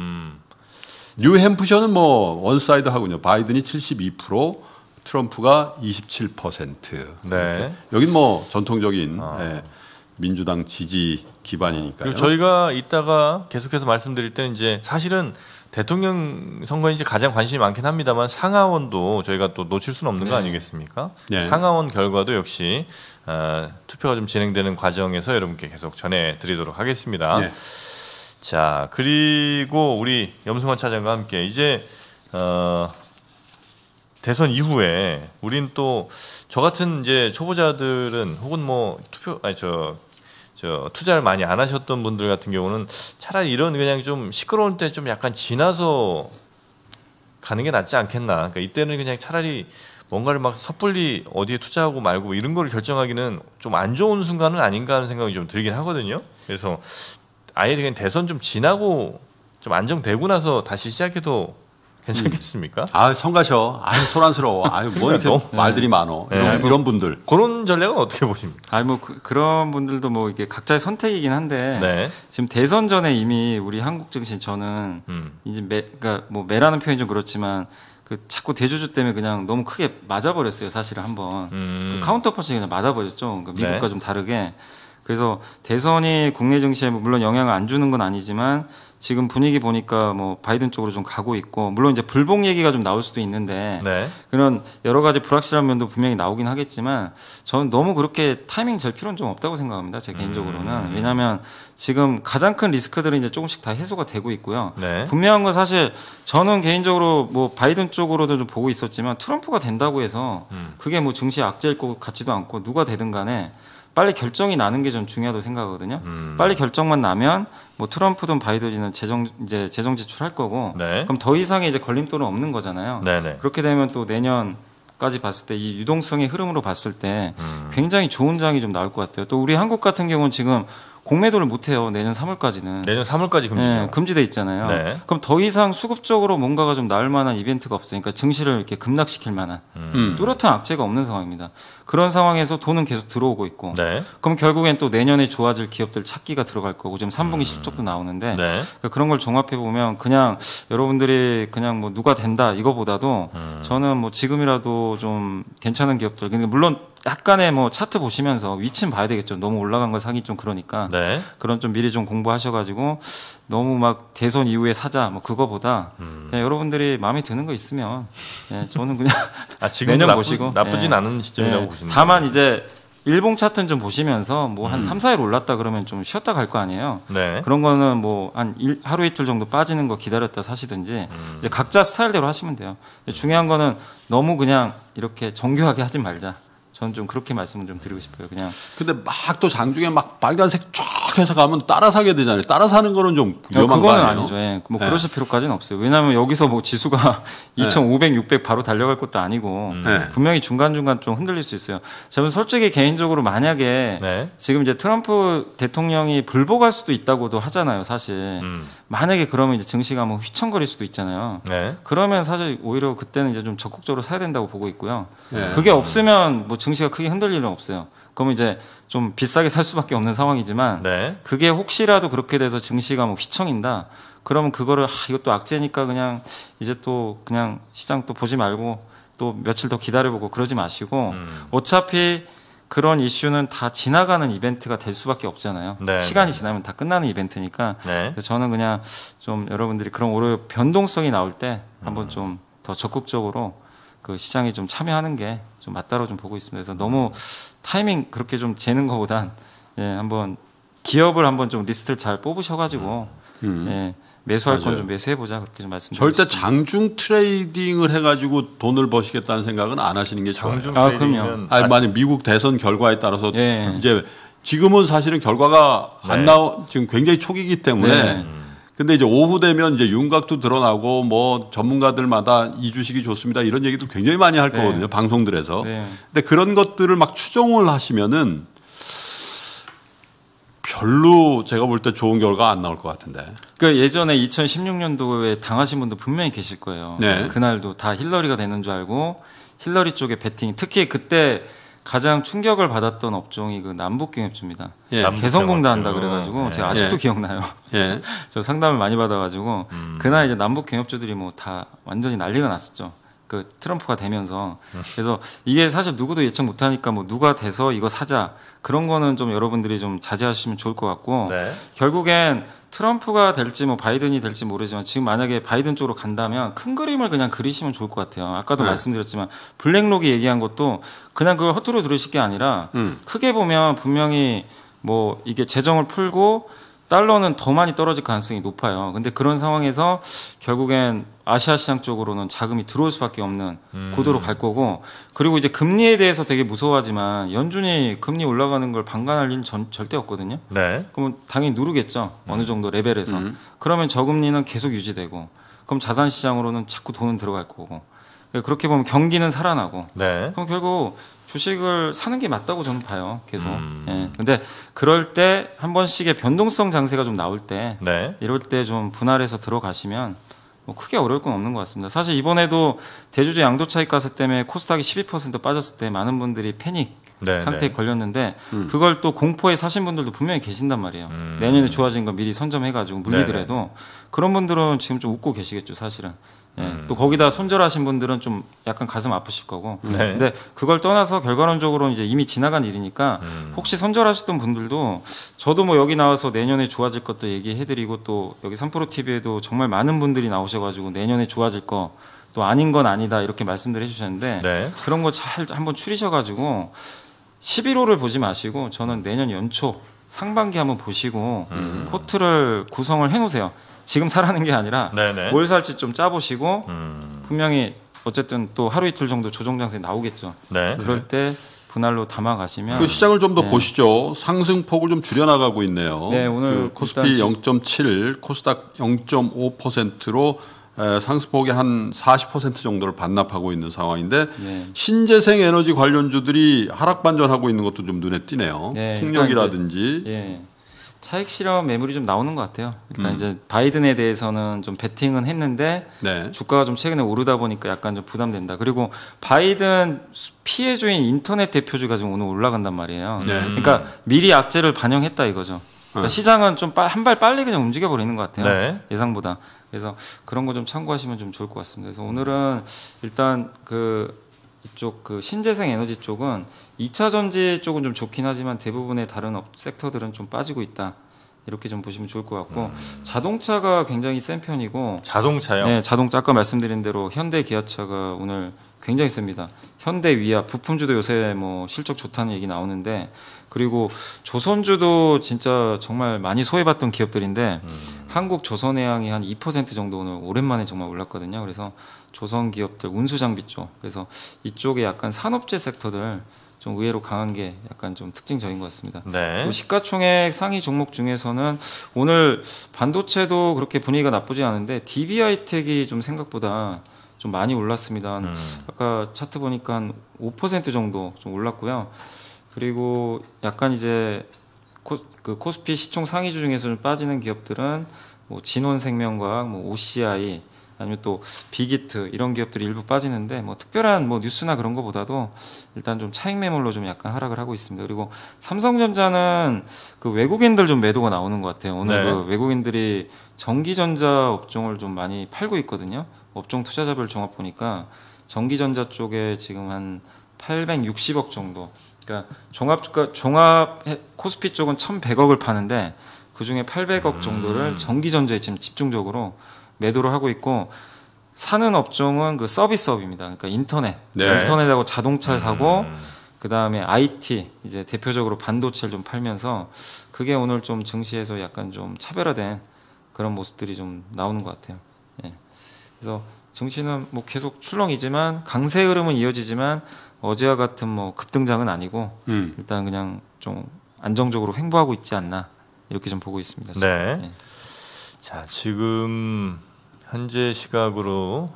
뉴햄프셔는 뭐 원사이드 하군요. 바이든이 72%, 트럼프가 27%. 네. 여긴 뭐 전통적인 민주당 지지 기반이니까요. 그리고 저희가 이따가 계속해서 말씀드릴 때는 이제 사실은 대통령 선거에 이제 가장 관심이 많긴 합니다만 상하원도 저희가 또 놓칠 수는 없는 거 아니겠습니까? 네. 상하원 결과도 역시 투표가 좀 진행되는 과정에서 여러분께 계속 전해드리도록 하겠습니다. 네. 자, 그리고 우리 염승환 차장과 함께 이제 대선 이후에 우린 또 저 같은 이제 초보자들은 혹은 뭐 투자를 많이 안 하셨던 분들 같은 경우는 차라리 이런 그냥 좀 시끄러울 때 좀 약간 지나서 가는 게 낫지 않겠나. 그러니까 이때는 그냥 차라리 뭔가를 막 섣불리 어디에 투자하고 말고 이런 걸 결정하기는 좀 안 좋은 순간은 아닌가 하는 생각이 좀 들긴 하거든요. 그래서 아예 그냥 대선 좀 지나고 좀 안정되고 나서 다시 시작해도 괜찮겠습니까? 성가셔. 소란스러워. 뭐 이렇게 너무- 말들이 많어. 이런 분들. 그런 전략은 어떻게 보십니까? 아니 뭐 그런 분들도 뭐 이게 각자의 선택이긴 한데 네. 지금 대선 전에 이미 우리 한국 증시 저는 이제 그러니까 뭐 매라는 표현이 좀 그렇지만 그 자꾸 대주주 때문에 그냥 너무 크게 맞아버렸어요. 사실은 한번 그 카운터 펀치 그냥 맞아버렸죠. 그 미국과 네. 좀 다르게. 그래서 대선이 국내 증시에 물론 영향을 안 주는 건 아니지만 지금 분위기 보니까 뭐 바이든 쪽으로 좀 가고 있고 물론 이제 불복 얘기가 좀 나올 수도 있는데 네. 그런 여러 가지 불확실한 면도 분명히 나오긴 하겠지만 저는 너무 그렇게 타이밍 잴 필요는 좀 없다고 생각합니다. 제 개인적으로는. 왜냐하면 지금 가장 큰 리스크들은 이제 조금씩 다 해소가 되고 있고요. 네. 분명한 건 사실 저는 개인적으로 뭐 바이든 쪽으로도 좀 보고 있었지만 트럼프가 된다고 해서 그게 뭐 증시에 악재일 것 같지도 않고 누가 되든 간에 빨리 결정이 나는 게 좀 중요하다고 생각하거든요. 빨리 결정만 나면 뭐 트럼프든 바이든이든 재정 지출할 거고 네. 그럼 더 이상의 이제 걸림돌은 없는 거잖아요. 네네. 그렇게 되면 또 내년까지 봤을 때 이 유동성의 흐름으로 봤을 때 굉장히 좋은 장이 좀 나올 것 같아요. 또 우리 한국 같은 경우는 지금 공매도를 못 해요. 내년 3월까지는. 내년 3월까지 금지죠. 네, 금지돼 있잖아요. 네. 그럼 더 이상 수급적으로 뭔가가 좀 나올 만한 이벤트가 없어요. 그러니까 증시를 이렇게 급락시킬 만한 뚜렷한 악재가 없는 상황입니다. 그런 상황에서 돈은 계속 들어오고 있고 네. 그럼 결국엔 또 내년에 좋아질 기업들 찾기가 들어갈 거고 지금 3분기 실적도 나오는데 네. 그러니까 그런 걸 종합해 보면 그냥 여러분들이 그냥 뭐 누가 된다 이거보다도 저는 뭐 지금이라도 좀 괜찮은 기업들 근데 물론 약간의 뭐 차트 보시면서 위치는 봐야 되겠죠. 너무 올라간 걸 사기 좀 그러니까 네. 그런 좀 미리 좀 공부하셔가지고 너무 막 대선 이후에 사자 뭐 그거보다 그냥 여러분들이 마음에 드는 거 있으면 예, 저는 그냥 지금 내년 보시고 나쁘진 예. 않은 시점이라고 예. 보시면 다만 이제 일봉 차트는 좀 보시면서 뭐 한 3, 4일 올랐다 그러면 좀 쉬었다 갈 거 아니에요. 네. 그런 거는 뭐 한 하루 이틀 정도 빠지는 거 기다렸다 사시든지 이제 각자 스타일대로 하시면 돼요. 중요한 거는 너무 그냥 이렇게 정교하게 하지 말자. 저는 좀 그렇게 말씀을 좀 드리고 싶어요. 그냥. 근데 막 또 장중에 막 빨간색 쫙 해서 가면 따라 사게 되잖아요. 따라 사는 거는 좀 위험한 거 그거는 아니에요? 아니죠. 예. 뭐 네. 그러실 필요까지는 없어요. 왜냐하면 여기서 뭐 지수가 2,500, 600 바로 달려갈 것도 아니고 네. 분명히 중간중간 좀 흔들릴 수 있어요. 저는 솔직히 개인적으로 만약에 네. 지금 이제 트럼프 대통령이 불복할 수도 있다고도 하잖아요. 사실 만약에 그러면 이제 증시가 뭐 휘청거릴 수도 있잖아요. 네. 그러면 사실 오히려 그때는 이제 좀 적극적으로 사야 된다고 보고 있고요. 네. 그게 없으면 뭐 증시가 크게 흔들릴 일은 없어요. 그러면 이제 좀 비싸게 살 수밖에 없는 상황이지만 네. 그게 혹시라도 그렇게 돼서 증시가 뭐 휘청인다. 그러면 그거를 이것도 악재니까 그냥 이제 또 그냥 시장 또 보지 말고 또 며칠 더 기다려보고 그러지 마시고 어차피 그런 이슈는 다 지나가는 이벤트가 될 수밖에 없잖아요. 네, 시간이 지나면 다 끝나는 이벤트니까 네. 그래서 저는 그냥 좀 여러분들이 그런 오히려 변동성이 나올 때 한번 좀 더 적극적으로 그 시장에 좀 참여하는 게 좀 맞다고 좀 보고 있습니다. 그래서 너무 타이밍 그렇게 좀 재는 것보단 예, 한번 기업을 한번 좀 리스트를 잘 뽑으셔가지고 예, 매수할 건 좀 매수해보자 그렇게 좀 말씀드리고 절대 싶습니다. 장중 트레이딩을 해가지고 돈을 버시겠다는 생각은 안 하시는 게 좋아요. 장중 아, 트레이딩은 아니, 만약 미국 대선 결과에 따라서 예. 이제 지금은 사실은 결과가 안 나오 지금 굉장히 초기이기 때문에 네. 근데 이제 오후 되면 이제 윤곽도 드러나고 뭐 전문가들마다 이 주식이 좋습니다 이런 얘기도 굉장히 많이 할 네. 거거든요 방송들에서. 네. 근데 그런 것들을 막 추정을 하시면은 별로 제가 볼 때 좋은 결과 안 나올 것 같은데. 그 예전에 2016년도에 당하신 분도 분명히 계실 거예요. 네. 그날도 다 힐러리가 되는 줄 알고 힐러리 쪽에 베팅. 특히 그때 가장 충격을 받았던 업종이 그 남북경협주입니다. 예. 개성공단 한다 남북경협주. 그래가지고 예. 제가 아직도 예. 기억나요. 예. 저 상담을 많이 받아가지고 그날 이제 남북경협주들이 뭐 다 완전히 난리가 났었죠. 그 트럼프가 되면서 그래서 이게 사실 누구도 예측 못하니까 뭐 누가 돼서 이거 사자 그런 거는 좀 여러분들이 좀 자제하시면 좋을 것 같고 네. 결국엔 트럼프가 될지 뭐 바이든이 될지 모르지만 지금 만약에 바이든 쪽으로 간다면 큰 그림을 그냥 그리시면 좋을 것 같아요. 아까도 네. 말씀드렸지만 블랙록이 얘기한 것도 그냥 그걸 허투루 들으실 게 아니라 크게 보면 분명히 뭐 이게 재정을 풀고 달러는 더 많이 떨어질 가능성이 높아요. 근데 그런 상황에서 결국엔 아시아 시장 쪽으로는 자금이 들어올 수밖에 없는 고도로 갈 거고 그리고 이제 금리에 대해서 되게 무서워하지만 연준이 금리 올라가는 걸 방관할 일은 절대 없거든요. 네. 그러면 당연히 누르겠죠. 어느 정도 레벨에서. 그러면 저금리는 계속 유지되고 그럼 자산 시장으로는 자꾸 돈은 들어갈 거고 그렇게 보면 경기는 살아나고 네. 그럼 결국 주식을 사는 게 맞다고 저는 봐요. 계속. 예. 근데 그럴 때 한 번씩의 변동성 장세가 좀 나올 때 네. 이럴 때 좀 분할해서 들어가시면 뭐 크게 어려울 건 없는 것 같습니다. 사실 이번에도 대주주 양도 차익 가세 때문에 코스닥이 12% 빠졌을 때 많은 분들이 패닉 상태에 걸렸는데 그걸 또 공포에 사신 분들도 분명히 계신단 말이에요. 내년에 좋아진 거 미리 선점해가지고 물리더라도 그런 분들은 지금 좀 웃고 계시겠죠, 사실은. 예, 또 거기다 손절하신 분들은 좀 약간 가슴 아프실 거고. 근데 그걸 떠나서 결과론적으로 이제 이미 지나간 일이니까 혹시 손절하셨던 분들도 저도 뭐 여기 나와서 내년에 좋아질 것도 얘기해드리고 또 여기 3프로TV에도 정말 많은 분들이 나오셔가지고 내년에 좋아질 거 또 아닌 건 아니다 이렇게 말씀들 해주셨는데 그런 거 잘 한번 추리셔가지고 11호를 보지 마시고 저는 내년 연초 상반기 한번 보시고 포트를 구성을 해놓으세요. 지금 사라는 게 아니라 뭘 살지 좀 짜보시고 분명히 어쨌든 또 하루 이틀 정도 조정 장세 나오겠죠. 그럴 때 분할로 담아가시면 그 시장을 좀 더 보시죠. 상승폭을 좀 줄여나가고 있네요. 오늘 그 코스피 0.7, 코스닥 0.5%로 상승폭의 한 40% 정도를 반납하고 있는 상황인데 신재생 에너지 관련주들이 하락 반전하고 있는 것도 좀 눈에 띄네요. 풍력이라든지. 차익 실험 매물이 좀 나오는 것 같아요. 일단 이제 바이든에 대해서는 좀 베팅은 했는데 주가가 좀 최근에 오르다 보니까 약간 좀 부담된다. 그리고 바이든 피해주인 인터넷 대표주가 지금 오늘 올라간단 말이에요. 그러니까 미리 악재를 반영했다 이거죠. 그러니까 시장은 좀 한 발 빨리 그냥 움직여 버리는 것 같아요. 예상보다. 그래서 그런 거 좀 참고하시면 좀 좋을 것 같습니다. 그래서 오늘은 일단 이쪽 신재생 에너지 쪽은 2차 전지 쪽은 좀 좋긴 하지만 대부분의 다른 섹터들은 좀 빠지고 있다. 이렇게 좀 보시면 좋을 것 같고 자동차가 굉장히 센 편이고 자동차요? 네, 자동차 아까 말씀드린 대로 현대 기아차가 오늘 굉장히 셉니다. 현대 위아 부품주도 요새 뭐 실적 좋다는 얘기 나오는데 그리고 조선주도 진짜 정말 많이 소외받던 기업들인데 한국 조선해양이 한 2% 정도 오늘 오랜만에 정말 올랐거든요. 그래서 조선 기업들 운수 장비 쪽 그래서 이쪽에 약간 산업재 섹터들 좀 의외로 강한 게 약간 좀 특징적인 것 같습니다. 그리고 시가총액 상위 종목 중에서는 오늘 반도체도 그렇게 분위기가 나쁘지 않은데 DB하이텍이 좀 생각보다 좀 많이 올랐습니다. 아까 차트 보니까 한 5% 정도 좀 올랐고요. 그리고 약간 이제 코스피 시총 상위주 중에서 좀 빠지는 기업들은 뭐 진원생명과학, 뭐 OCI 아니면 또 비기트 이런 기업들이 일부 빠지는데 뭐 특별한 뭐 뉴스나 그런 거보다도 일단 좀 차익 매물로 좀 약간 하락을 하고 있습니다. 그리고 삼성전자는 그 외국인들 좀 매도가 나오는 것 같아요. 오늘 그 외국인들이 전기전자 업종을 좀 많이 팔고 있거든요. 업종 투자자별 종합 보니까 전기전자 쪽에 지금 한 860억 정도. 그러니까 종합 코스피 쪽은 1,100억을 파는데 그 중에 800억 정도를 전기전자에 지금 집중적으로 매도를 하고 있고 사는 업종은 그 서비스업입니다. 그러니까 인터넷하고 자동차 사고 그 다음에 IT 이제 대표적으로 반도체를 좀 팔면서 그게 오늘 좀 증시에서 약간 좀 차별화된 그런 모습들이 좀 나오는 것 같아요. 그래서 증시는 뭐 계속 출렁이지만 강세 흐름은 이어지지만 어제와 같은 뭐 급등장은 아니고 일단 그냥 좀 안정적으로 횡보하고 있지 않나 이렇게 좀 보고 있습니다. 자, 지금 현재 시각으로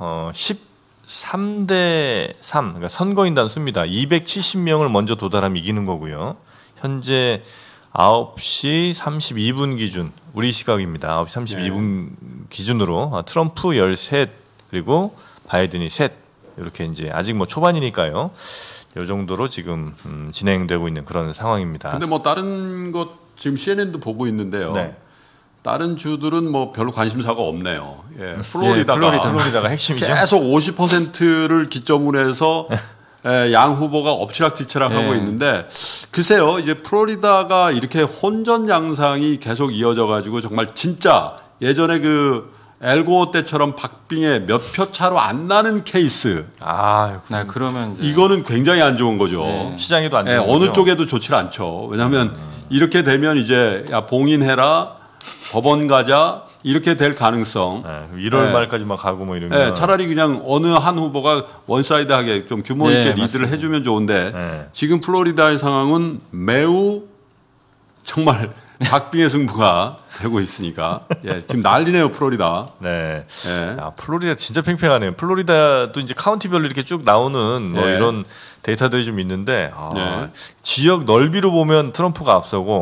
13대 3, 그러니까 선거인단 수입니다. 270명을 먼저 도달하면 이기는 거고요. 현재 9시 32분 기준, 우리 시각입니다. 9시 32분 기준으로 트럼프 13, 그리고 바이든이 3, 이렇게 이제 아직 뭐 초반이니까요. 이 정도로 지금 진행되고 있는 그런 상황입니다. 근데 뭐 다른 것 지금 CNN도 보고 있는데요. 다른 주들은 뭐 별로 관심사가 없네요. 플로리다가 핵심이죠. 계속 50%를 기점으로 해서 양 후보가 엎치락뒤치락 하고 있는데 글쎄요. 이제 플로리다가 이렇게 혼전 양상이 계속 이어져 가지고 정말 진짜 예전에 그 엘고어 때처럼 박빙의 몇 표 차로 안 나는 케이스. 그러면 이제 이거는 굉장히 안 좋은 거죠. 시장에도 안 좋은 어느 쪽에도 좋지 않죠. 왜냐하면 이렇게 되면 이제 야 봉인해라, 법원 가자 이렇게 될 가능성. 1월 말까지 막 가고 뭐 이러면. 차라리 그냥 어느 한 후보가 원사이드하게 좀 규모 있게 리드를 해주면 좋은데 지금 플로리다의 상황은 매우 정말 박빙의 승부가 되고 있으니까 지금 난리네요 플로리다. 플로리다 진짜 팽팽하네요. 플로리다도 이제 카운티별로 이렇게 쭉 나오는 뭐 이런 데이터들이 좀 있는데 지역 넓이로 보면 트럼프가 앞서고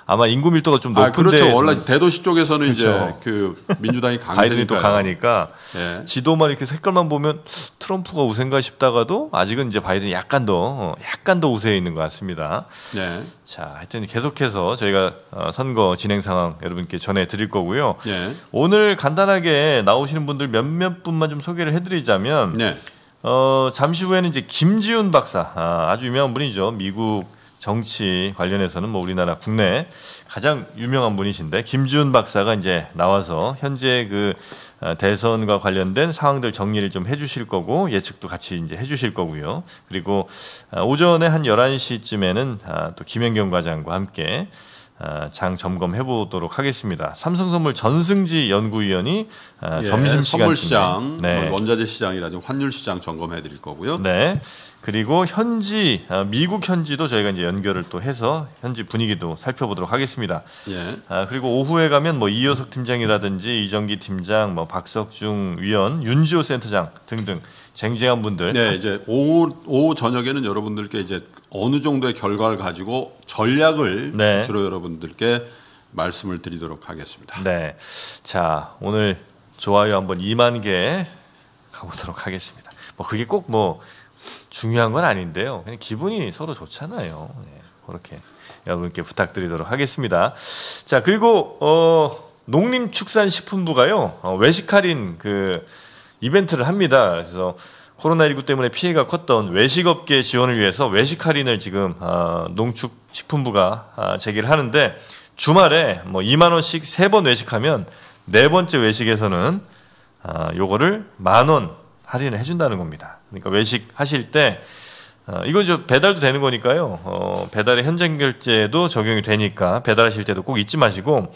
아마 인구 밀도가 좀 높은데. 그렇죠. 원래 대도시 쪽에서는 그렇죠. 이제 그 민주당이 바이든이 또 강하니까 예. 지도만 이렇게 색깔만 보면 트럼프가 우세인가 싶다가도 아직은 이제 바이든이 약간 더 우세해 있는 것 같습니다. 네. 자, 하여튼 계속해서 저희가 선거 진행 상황 여러분께 전해드릴 거고요. 네. 오늘 간단하게 나오시는 분들 몇몇 분만 좀 소개를 해드리자면. 네. 잠시 후에는 이제 김지훈 박사, 아주 유명한 분이죠. 미국 정치 관련해서는 뭐 우리나라 국내 가장 유명한 분이신데 김지훈 박사가 이제 나와서 현재 그 대선과 관련된 상황들 정리를 좀 해주실 거고 예측도 같이 이제 해주실 거고요. 그리고 오전에 한 11시쯤에는 또 김연경 과장과 함께 장 점검해 보도록 하겠습니다. 삼성선물 전승지 연구위원이 점심시간 선물시장, 네. 원자재 시장이라든지 환율 시장 점검해 드릴 거고요. 네. 그리고 현지 미국 현지도 저희가 이제 연결을 또 해서 현지 분위기도 살펴보도록 하겠습니다. 예. 그리고 오후에 가면 뭐 이효석 팀장이라든지 이정기 팀장, 뭐 박석중 위원, 윤지호 센터장 등등 쟁쟁한 분들. 네, 이제 오후 저녁에는 여러분들께 이제 어느 정도의 결과를 가지고 전략을 네. 주로 여러분들께 말씀을 드리도록 하겠습니다. 네. 자, 오늘 좋아요 한번 2만 개 가보도록 하겠습니다. 뭐 그게 꼭 뭐 중요한 건 아닌데요. 그냥 기분이 서로 좋잖아요. 네, 그렇게 여러분께 부탁드리도록 하겠습니다. 자, 그리고 농림축산식품부가요 외식 할인 그 이벤트를 합니다. 그래서 코로나19 때문에 피해가 컸던 외식업계 지원을 위해서 외식 할인을 지금 농축식품부가 제기를 하는데 주말에 뭐 2만 원씩 3번 외식하면 4번째 외식에서는 요거를 10,000원 할인을 해준다는 겁니다. 그러니까 외식하실 때 이거 배달도 되는 거니까요. 배달의 현장 결제도 적용이 되니까 배달하실 때도 꼭 잊지 마시고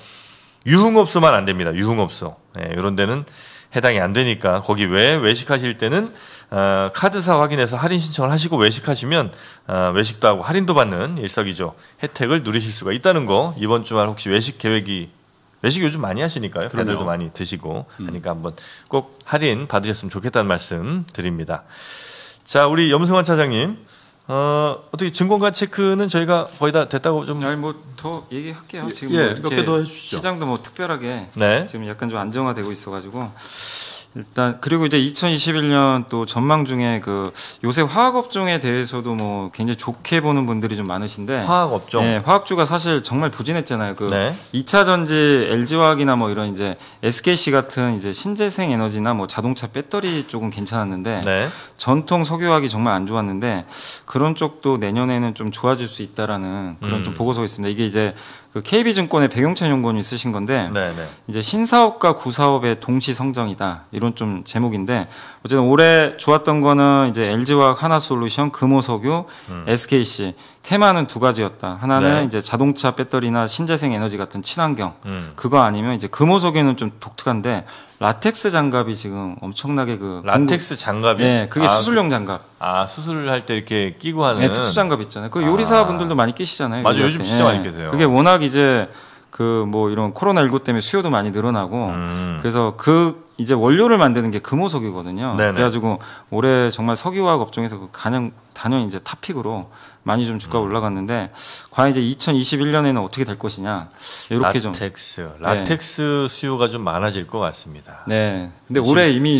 유흥업소만 안 됩니다. 유흥업소 이런 데는 해당이 안 되니까 거기 외에 외식하실 때는 카드사 확인해서 할인 신청을 하시고 외식하시면 외식도 하고 할인도 받는 일석이조 혜택을 누리실 수가 있다는 거. 이번 주말 혹시 외식 요즘 많이 하시니까요. 그럼요. 배달도 많이 드시고 하니까 한번 꼭 할인 받으셨으면 좋겠다는 말씀 드립니다. 자, 우리 염승환 차장님, 어떻게 증권가 체크는 저희가 거의 다 됐다고 좀. 아니 뭐 더 얘기할게요. 지금 예, 뭐 몇 개 더 해주시죠. 시장도 뭐 특별하게 네. 지금 약간 좀 안정화되고 있어가지고 일단 그리고 이제 2021년 또 전망 중에 그 요새 화학 업종에 대해서도 뭐 굉장히 좋게 보는 분들이 좀 많으신데 화학 업종. 네, 화학주가 사실 정말 부진했잖아요. 그 네. 2차 전지 LG화학이나 뭐 이런 이제 SKC 같은 이제 신재생 에너지나 뭐 자동차 배터리 쪽은 괜찮았는데 네. 전통 석유화학이 정말 안 좋았는데 그런 쪽도 내년에는 좀 좋아질 수 있다라는 그런 좀 보고서가 있습니다. 이게 이제 그 KB증권의 백용찬 연구원이 쓰신 건데 네, 네. 이제 신사업과 구사업의 동시 성장이다 이런 좀 제목인데 어쨌든 올해 좋았던 거는 이제 LG화학, 하나솔루션, 금호석유, SKC 테마는 두 가지였다. 하나는 네. 이제 자동차 배터리나 신재생 에너지 같은 친환경 그거 아니면 이제 금호석유는 좀 독특한데 라텍스 장갑이 지금 엄청나게 그 라텍스 장갑이. 네, 그게 수술용 장갑. 수술을 할 때 이렇게 끼고 하는. 네, 특수 장갑 있잖아요. 그 요리사 분들도 많이 끼시잖아요. 맞아요. 요즘 진짜 많이 네. 끼세요. 그게 워낙 이제 그 뭐 이런 코로나19 때문에 수요도 많이 늘어나고 그래서 그 이제 원료를 만드는 게 금호석유거든요. 네네. 그래가지고 올해 정말 석유화학 업종에서 그 단연 이제 탑픽으로 많이 좀 주가가 올라갔는데 과연 이제 2021년에는 어떻게 될 것이냐 이렇게 좀. 라텍스 수요가 좀 많아질 것 같습니다. 네. 근데 올해 이미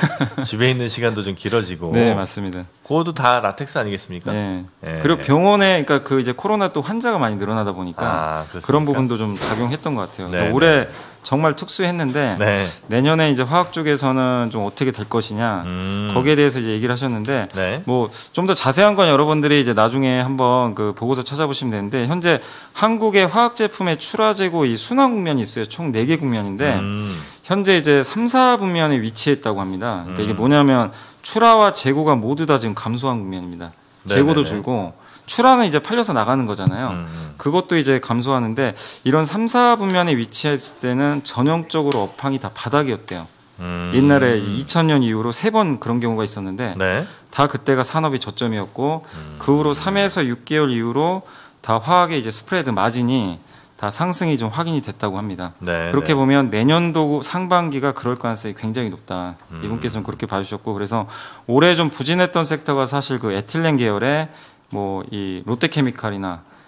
집에 있는 시간도 좀 길어지고. 네, 맞습니다. 그것도 다 라텍스 아니겠습니까? 네. 네. 그리고 병원에 그러니까 그 이제 코로나 또 환자가 많이 늘어나다 보니까 그렇습니까? 그런 부분도 좀 작용했던 것 같아요. 그래서 네, 올해 정말 특수했는데 네. 내년에 이제 화학 쪽에서는 좀 어떻게 될 것이냐 거기에 대해서 이제 얘기를 하셨는데 네. 뭐 좀 더 자세한 건 여러분들이 이제 나중에 한번 그 보고서 찾아보시면 되는데 현재 한국의 화학 제품의 출하 재고 이 순환 국면이 있어요. 총 4개 국면인데 현재 이제 3, 4분면에 위치했다고 합니다. 그러니까 이게 뭐냐면 출하와 재고가 모두 다 지금 감소한 국면입니다. 재고도 네네네. 줄고 출하는 이제 팔려서 나가는 거잖아요. 그것도 이제 감소하는데 이런 3, 4분면에 위치했을 때는 전형적으로 업황이 다 바닥이었대요. 옛날에 2000년 이후로 3번 그런 경우가 있었는데 네. 다 그때가 산업이 저점이었고 그 후로 3에서 6개월 이후로 다 화학의 이제 스프레드 마진이 다 상승이 좀 확인이 됐다고 합니다. 네, 그렇게 네. 보면 내년도 상반기가 그럴 가능성이 굉장히 높다. 이분께서는 그렇게 봐주셨고 그래서 올해 좀 부진했던 섹터가 사실 그 에틸렌 계열의 뭐 이 롯데케미칼이나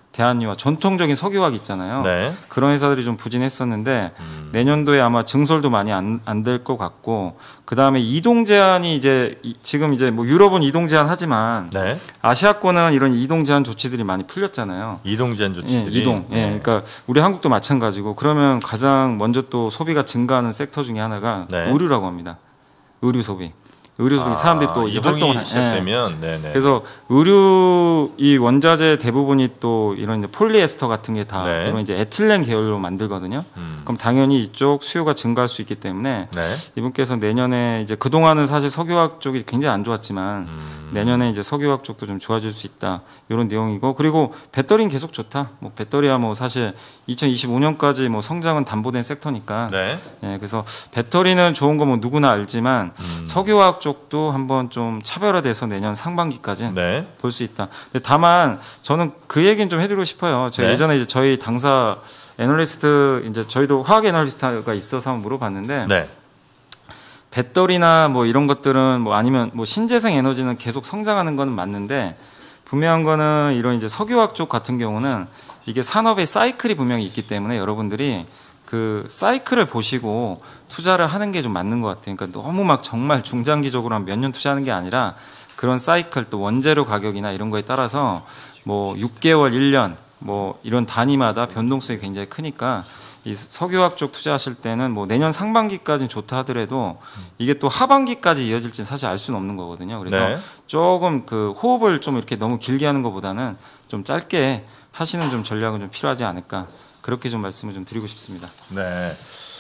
대한유화 전통적인 석유화학 있잖아요. 네. 그런 회사들이 좀 부진했었는데 내년도에 아마 증설도 많이 안 될 것 같고 그 다음에 이동 제한이 이제 지금 이제 뭐 유럽은 이동 제한 하지만 네. 아시아권은 이런 이동 제한 조치들이 많이 풀렸잖아요. 이동 제한 조치들이. 이동. 그러니까 우리 한국도 마찬가지고 그러면 가장 먼저 또 소비가 증가하는 섹터 중에 하나가 네. 의류라고 합니다. 의류 소비. 사람들이 또 이제 이동이 활동을 시작되면 네네. 그래서 의류 이 원자재 대부분이 또 이런 이제 폴리에스터 같은 게 다 네. 이런 이제 에틸렌 계열로 만들거든요. 그럼 당연히 이쪽 수요가 증가할 수 있기 때문에 네. 이분께서 내년에 이제 그 동안은 사실 석유화학 쪽이 굉장히 안 좋았지만 내년에 이제 석유화학 쪽도 좀 좋아질 수 있다 이런 내용이고 그리고 배터리는 계속 좋다. 뭐 배터리야 뭐 사실 2025년까지 뭐 성장은 담보된 섹터니까. 네. 그래서 배터리는 좋은 거 뭐 누구나 알지만 석유화학 쪽도 한번 좀 차별화돼서 내년 상반기까지 네. 볼 수 있다. 근데 다만 저는 그 얘기는 좀 해드리고 싶어요. 제가 네. 예전에 이제 저희 당사 애널리스트 이제 저희도 화학 애널리스트가 있어서 한번 물어봤는데 네. 배터리나 뭐 이런 것들은 뭐 아니면 뭐 신재생 에너지는 계속 성장하는 거는 맞는데 분명한 거는 이런 이제 석유화학 쪽 같은 경우는 이게 산업의 사이클이 분명히 있기 때문에 여러분들이 그 사이클을 보시고 투자를 하는 게 좀 맞는 것 같아요. 그러니까 너무 막 정말 중장기적으로 한 몇 년 투자하는 게 아니라 그런 사이클 또 원재료 가격이나 이런 거에 따라서 뭐 6개월, 1년 뭐 이런 단위마다 변동성이 굉장히 크니까 이 석유화학 쪽 투자하실 때는 뭐 내년 상반기까지는 좋다 하더라도 이게 또 하반기까지 이어질지는 사실 알 수는 없는 거거든요. 그래서 네. 조금 그 호흡을 좀 이렇게 너무 길게 하는 것보다는 좀 짧게 하시는 좀 전략은 좀 필요하지 않을까 그렇게 좀 말씀을 좀 드리고 싶습니다. 네.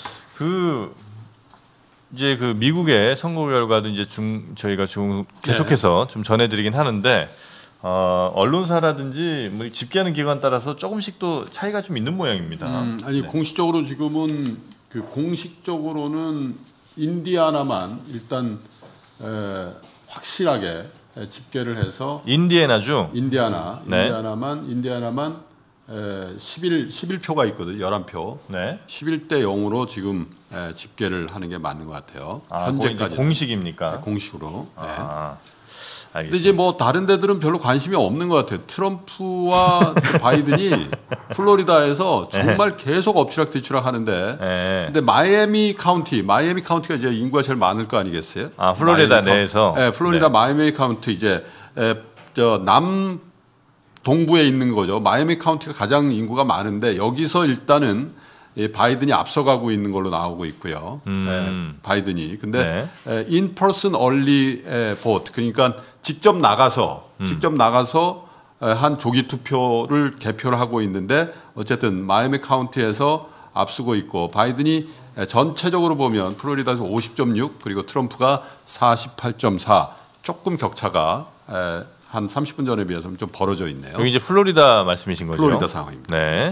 이제 그 미국의 선거 결과도 이제 저희가 계속해서 좀 전해드리긴 하는데 언론사라든지 뭐 집계하는 기관 따라서 조금씩 또 차이가 좀 있는 모양입니다. 아니 네. 공식적으로 지금은 그 공식적으로는 인디아나만 일단 확실하게 집계를 해서 인디애나주. 네. 인디아나만 11표가 있거든요. 11표. 네. 11대 0으로 지금 집계를 하는 게 맞는 것 같아요. 현재까지 공식입니까? 네, 공식으로. 네. 알겠습니다. 근데 이제 뭐 다른 데들은 별로 관심이 없는 것 같아요. 트럼프와 바이든이 플로리다에서 정말 계속 엎치락뒤치락 하는데, 근데 마이애미 카운티가 이제 인구가 제일 많을 거 아니겠어요? 플로리다 내에서. 네, 플로리다 마이애미 카운티 이제 남 동부에 있는 거죠. 마이애미 카운티가 가장 인구가 많은데 여기서 일단은 바이든이 앞서가고 있는 걸로 나오고 있고요. 바이든이. 근데 in person early vote 그러니까 직접 나가서 한 조기 투표를 개표를 하고 있는데 어쨌든 마이애미 카운티에서 앞서고 있고 바이든이 전체적으로 보면 플로리다에서 50.6 그리고 트럼프가 48.4 조금 격차가 한 30분 전에 비해서는 좀 벌어져 있네요. 여기 이제 플로리다 말씀이신 거죠? 플로리다 상황입니다. 네.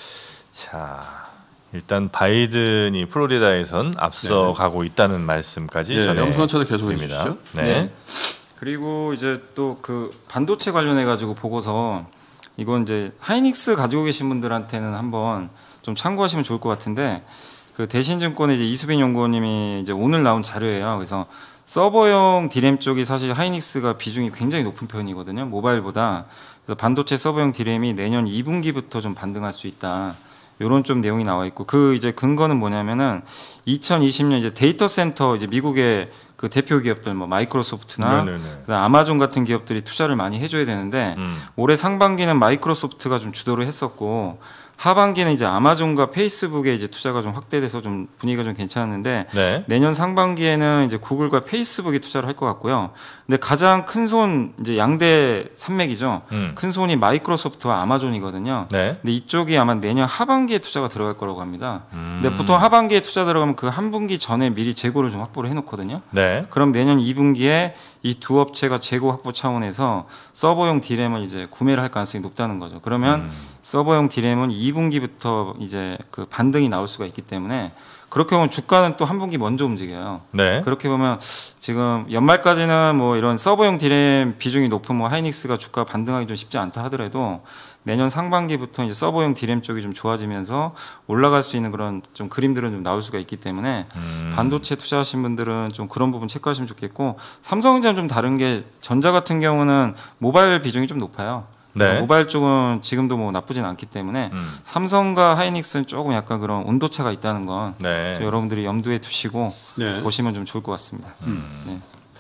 자, 일단 바이든이 플로리다에선 앞서가고 있다는 말씀까지 전해. 염소관찰도 계속 해주시죠. 네. 그리고 이제 또 그 반도체 관련해 가지고 보고서 이건 이제 하이닉스 가지고 계신 분들한테는 한번 좀 참고하시면 좋을 것 같은데 그 대신증권의 이제 이수빈 연구원님이 이제 오늘 나온 자료예요. 그래서 서버용 디램 쪽이 사실 하이닉스가 비중이 굉장히 높은 편이거든요. 모바일보다. 그래서 반도체 서버용 디램이 내년 2분기부터 좀 반등할 수 있다. 요런 좀 내용이 나와 있고 그 이제 근거는 뭐냐면은 2020년 이제 데이터 센터 이제 미국의 그 대표 기업들 뭐 마이크로소프트나 아마존 같은 기업들이 투자를 많이 해줘야 되는데 올해 상반기는 마이크로소프트가 좀 주도를 했었고 하반기는 이제 아마존과 페이스북에 이제 투자가 좀 확대돼서 좀 분위기가 좀 괜찮았는데 내년 상반기에는 이제 구글과 페이스북이 투자를 할 것 같고요. 근데 가장 큰 손 이제 양대 산맥이죠. 큰 손이 마이크로소프트와 아마존이거든요. 근데 이쪽이 아마 내년 하반기에 투자가 들어갈 거라고 합니다. 근데 보통 하반기에 투자 들어가면 그 한 분기 전에 미리 재고를 좀 확보를 해놓거든요. 그럼 내년 2분기에 이 두 업체가 재고 확보 차원에서 서버용 디램을 이제 구매를 할 가능성이 높다는 거죠. 그러면 서버용 디램은 2분기부터 이제 그 반등이 나올 수가 있기 때문에 그렇게 보면 주가는 또 한 분기 먼저 움직여요. 그렇게 보면 지금 연말까지는 뭐 이런 서버용 디램 비중이 높은 뭐 하이닉스가 주가 반등하기 좀 쉽지 않다 하더라도 내년 상반기부터 이제 서버용 디램 쪽이 좀 좋아지면서 올라갈 수 있는 그런 좀 그림들은 좀 나올 수가 있기 때문에 반도체 투자하신 분들은 좀 그런 부분 체크하시면 좋겠고 삼성전자는 좀 다른 게 전자 같은 경우는 모바일 비중이 좀 높아요. 네. 모바일 쪽은 지금도 뭐 나쁘진 않기 때문에 삼성과 하이닉스는 조금 약간 그런 온도차가 있다는 건 네. 여러분들이 염두에 두시고 네. 보시면 좀 좋을 것 같습니다. 네.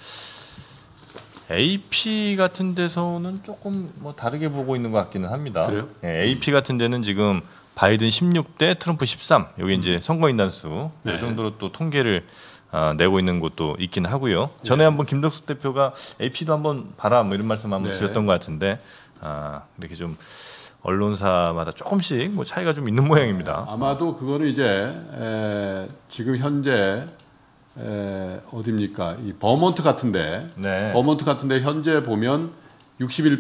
AP 같은 데서는 조금 뭐 다르게 보고 있는 것 같기는 합니다. 그래요? 네, AP 같은 데는 지금 바이든 16대 트럼프 13. 여기 이제 선거인단수 네. 이 정도로 또 통계를 내고 있는 곳도 있긴 하고요. 전에 한번 김덕숙 대표가 AP도 한번 봐라 뭐 이런 말씀 한번 네. 드렸던 것 같은데 이렇게 좀 언론사마다 조금씩 뭐 차이가 좀 있는 모양입니다. 아마도 그거는 이제 지금 현재 어디입니까? 이 버몬트 같은데, 네. 버몬트 같은데 현재 보면 61대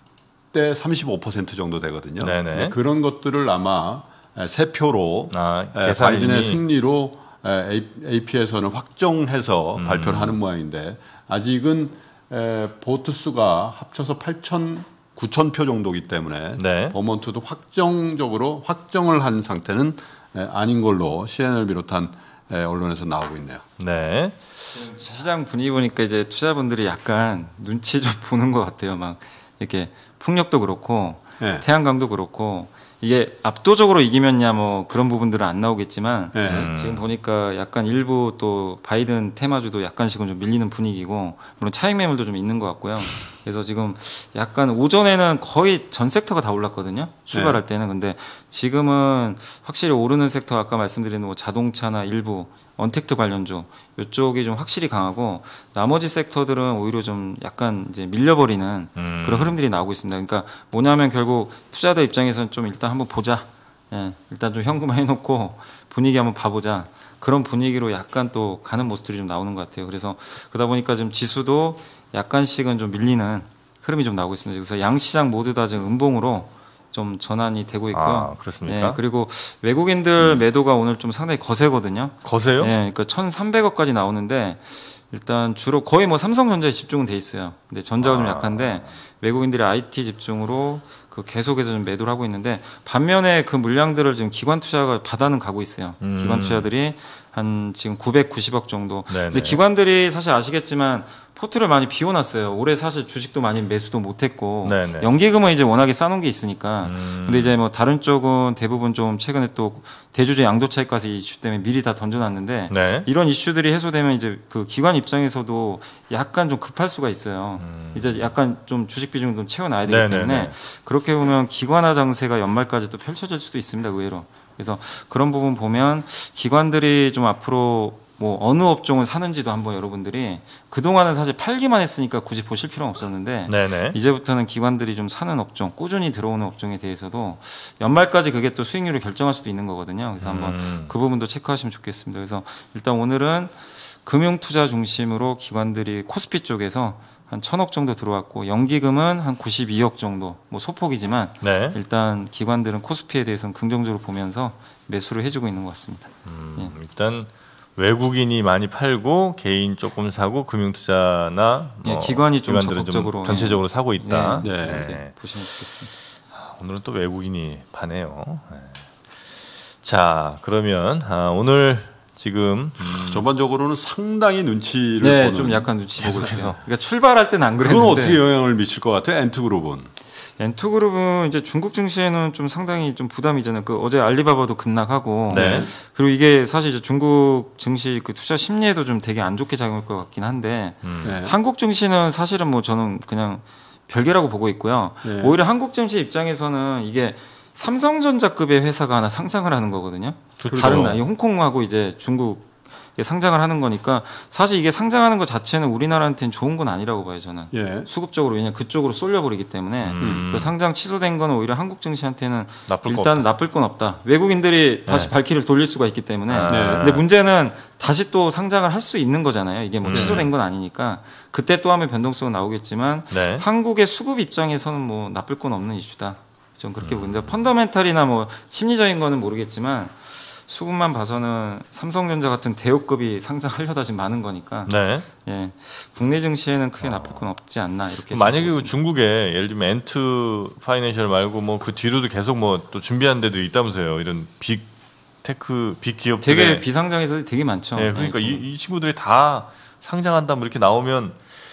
35% 정도 되거든요. 네네. 근데 그런 것들을 아마 세 표로 계산이- 바이든의 승리로 AP에서는 확정해서 발표를 하는 모양인데 아직은 보트 수가 합쳐서 9,000표 정도이기 때문에 네. 버몬트도 확정을 한 상태는 아닌 걸로 CNN을 비롯한 언론에서 나오고 있네요. 네. 시장 분위기 보니까 이제 투자분들이 약간 눈치 좀 보는 것 같아요. 막 이렇게 풍력도 그렇고 네. 태양광도 그렇고 이게 압도적으로 이기면야 뭐 그런 부분들은 안 나오겠지만 네. 지금 보니까 약간 일부 또 바이든 테마주도 약간씩은 좀 밀리는 분위기고 물론 차익 매물도 좀 있는 것 같고요. 그래서 지금 약간 오전에는 거의 전 섹터가 다 올랐거든요. 출발할 때는. 근데 지금은 확실히 오르는 섹터 아까 말씀드린 뭐 자동차나 일부 언택트 관련주 이쪽이 좀 확실히 강하고 나머지 섹터들은 오히려 좀 약간 이제 밀려버리는 그런 흐름들이 나오고 있습니다. 그러니까 뭐냐면 결국 투자자 입장에서는 좀 일단 한번 보자. 예, 일단 좀 현금 해놓고 분위기 한번 봐보자. 그런 분위기로 약간 또 가는 모습들이 좀 나오는 것 같아요. 그래서 그러다 보니까 좀 지수도 약간씩은 좀 밀리는 흐름이 좀 나오고 있습니다. 그래서 양 시장 모두 다 지금 음봉으로 좀 전환이 되고 있고요. 그렇습니까? 네, 그리고 외국인들 매도가 오늘 좀 상당히 거세거든요. 거세요? 네, 그러니까 1,300억까지 나오는데 일단 주로 거의 뭐 삼성전자에 집중은 돼 있어요. 근데 전자가 좀 약한데 외국인들이 IT 집중으로 그 계속해서 좀 매도를 하고 있는데 반면에 그 물량들을 지금 기관 투자가 받아는 가고 있어요. 기관 투자들이 한 지금 990억 정도. 네네. 근데 기관들이 사실 아시겠지만 포트를 많이 비워놨어요. 올해 사실 주식도 많이 매수도 못했고 네네. 연기금은 이제 워낙에 싸놓은 게 있으니까. 근데 이제 뭐 다른 쪽은 대부분 좀 최근에 또 대주주 양도 차익과세 이슈 때문에 미리 다 던져놨는데 네. 이런 이슈들이 해소되면 이제 그 기관 입장에서도 약간 좀 급할 수가 있어요. 이제 약간 좀 주식 비중 좀 채워놔야 되기 네네네. 때문에 그렇게 보면 기관화 장세가 연말까지 또 펼쳐질 수도 있습니다. 의외로. 그래서 그런 부분 보면 기관들이 좀 앞으로 뭐 어느 업종을 사는지도 한번 여러분들이 그동안은 사실 팔기만 했으니까 굳이 보실 필요는 없었는데 네네. 이제부터는 기관들이 좀 사는 업종, 꾸준히 들어오는 업종에 대해서도 연말까지 그게 또 수익률을 결정할 수도 있는 거거든요. 그래서 한번 그 부분도 체크하시면 좋겠습니다. 그래서 일단 오늘은 금융투자 중심으로 기관들이 코스피 쪽에서 한 1,000억 정도 들어왔고 연기금은 한 92억 정도 뭐 소폭이지만 네. 일단 기관들은 코스피에 대해서는 긍정적으로 보면서 매수를 해주고 있는 것 같습니다. 예. 일단 외국인이 많이 팔고 개인 조금 사고 금융투자나 예, 기관이 좀 기관들은 적극적으로 전체적으로 사고 있다. 네. 이렇게 보시면 좋겠습니다. 오늘은 또 외국인이 파네요. 네. 자, 그러면 오늘 지금 전반적으로는 상당히 눈치를 네, 보는 좀 약간 눈치 보고 계속해서. 있어요. 그러니까 출발할 때는 안 그건 그랬는데 어떻게 영향을 미칠 것 같아요? 엔트그룹은. 엔투그룹은 이제 중국 증시에는 좀 상당히 좀 부담이잖아요. 그 어제 알리바바도 급락하고 네. 그리고 이게 사실 이제 중국 증시 그 투자 심리에도 좀 되게 안 좋게 작용할 것 같긴 한데 네. 한국 증시는 사실은 뭐 저는 그냥 별개라고 보고 있고요. 네. 오히려 한국 증시 입장에서는 이게 삼성전자급의 회사가 하나 상장을 하는 거거든요. 그렇죠. 다른 나라, 홍콩하고 이제 중국 상장을 하는 거니까 사실 이게 상장하는 것 자체는 우리나라한테는 좋은 건 아니라고 봐요 저는. 예. 수급적으로 왜냐 그쪽으로 쏠려버리기 때문에 그 상장 취소된 거는 오히려 한국 증시한테는 나쁠 거 일단 없다. 나쁠 건 없다. 외국인들이 다시 발키를 돌릴 수가 있기 때문에. 네. 근데 문제는 다시 또 상장을 할 수 있는 거잖아요. 이게 뭐 취소된 건 아니니까 그때 또 하면 변동성은 나오겠지만 네. 한국의 수급 입장에서는 뭐 나쁠 건 없는 이슈다. 전 그렇게 보는데 펀더멘탈이나 뭐 심리적인 거는 모르겠지만 수급만 봐서는 삼성전자 같은 대우급이 상장하려다 지금 많은 거니까 네. 예, 국내 증시에는 크게 나쁠 건 없지 않나 이렇게. 만약에 보고 그 있습니다. 중국에 예를 들면 엔트 파이낸셜 말고 뭐 그 뒤로도 계속 뭐 또 준비하는 데들이 있다면서요. 이런 빅 테크 빅 기업들 되게 비상장에서 되게 많죠. 네, 그러니까 예, 이 친구들이 다 상장한다 뭐 이렇게 나오면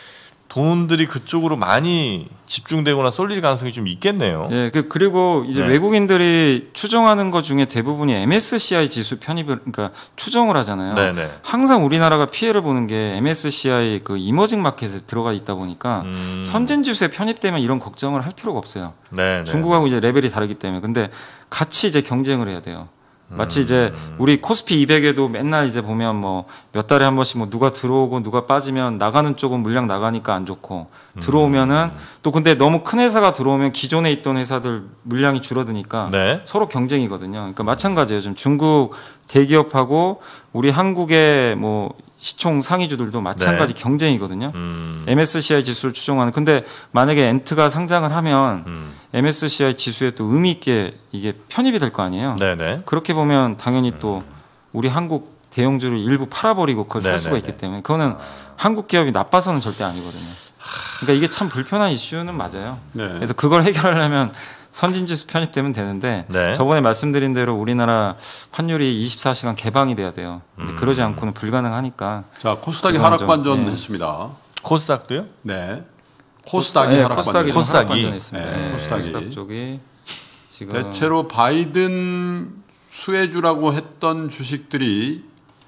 돈들이 그쪽으로 많이 집중되거나 쏠릴 가능성이 좀 있겠네요. 네, 그리고 이제 네. 외국인들이 추정하는 것 중에 대부분이 MSCI 지수 편입을 그러니까 추정을 하잖아요. 네네. 항상 우리나라가 피해를 보는 게 MSCI 그 이머징 마켓에 들어가 있다 보니까 선진 지수에 편입되면 이런 걱정을 할 필요가 없어요. 네네. 중국하고 이제 레벨이 다르기 때문에. 근데 같이 이제 경쟁을 해야 돼요. 마치 이제 우리 코스피 200에도 맨날 이제 보면 뭐 몇 달에 한 번씩 뭐 누가 들어오고 누가 빠지면 나가는 쪽은 물량 나가니까 안 좋고 들어오면은 또 근데 너무 큰 회사가 들어오면 기존에 있던 회사들 물량이 줄어드니까 네. 서로 경쟁이거든요. 그러니까 마찬가지예요. 지금 중국 대기업하고 우리 한국의 뭐 시총 상위주들도 마찬가지 네. 경쟁이거든요. MSCI 지수를 추종하는. 근데 만약에 엔트가 상장을 하면 MSCI 지수에 또 의미 있게 이게 편입이 될 거 아니에요. 네네. 그렇게 보면 당연히 또 우리 한국 대형주를 일부 팔아버리고 그걸 살 수가 네네네. 있기 때문에 그거는 한국 기업이 나빠서는 절대 아니거든요. 그러니까 이게 참 불편한 이슈는 맞아요. 네. 그래서 그걸 해결하려면 선진지수 편입되면 되는데 네. 저번에 말씀드린 대로 우리나라 환율이 24시간 개방이 돼야 돼요. 근데 그러지 않고는 불가능하니까. 자, 코스닥이 그건 하락 좀, 반전했습니다. 코스닥도요? 네. 코스닥이 네, 하락 코스닥이 반전. 좀 하락 코스닥이. 반전했습니다. 네, 네, 코스닥이. 코스닥 쪽이 지금 대체로 바이든 수혜주라고 했던 주식들이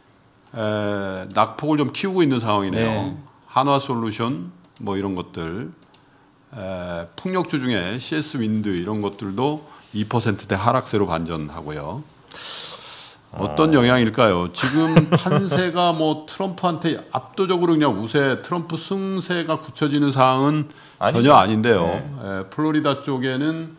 낙폭을 좀 키우고 있는 상황이네요. 네. 한화솔루션 뭐 이런 것들, 풍력주 중에 CS 윈드 이런 것들도 2%대 하락세로 반전하고요. 어떤 영향일까요? 지금 판세가 뭐 트럼프한테 압도적으로 그냥 우세, 트럼프 승세가 굳혀지는 상황은 아니죠. 전혀 아닌데요. 네. 플로리다 쪽에는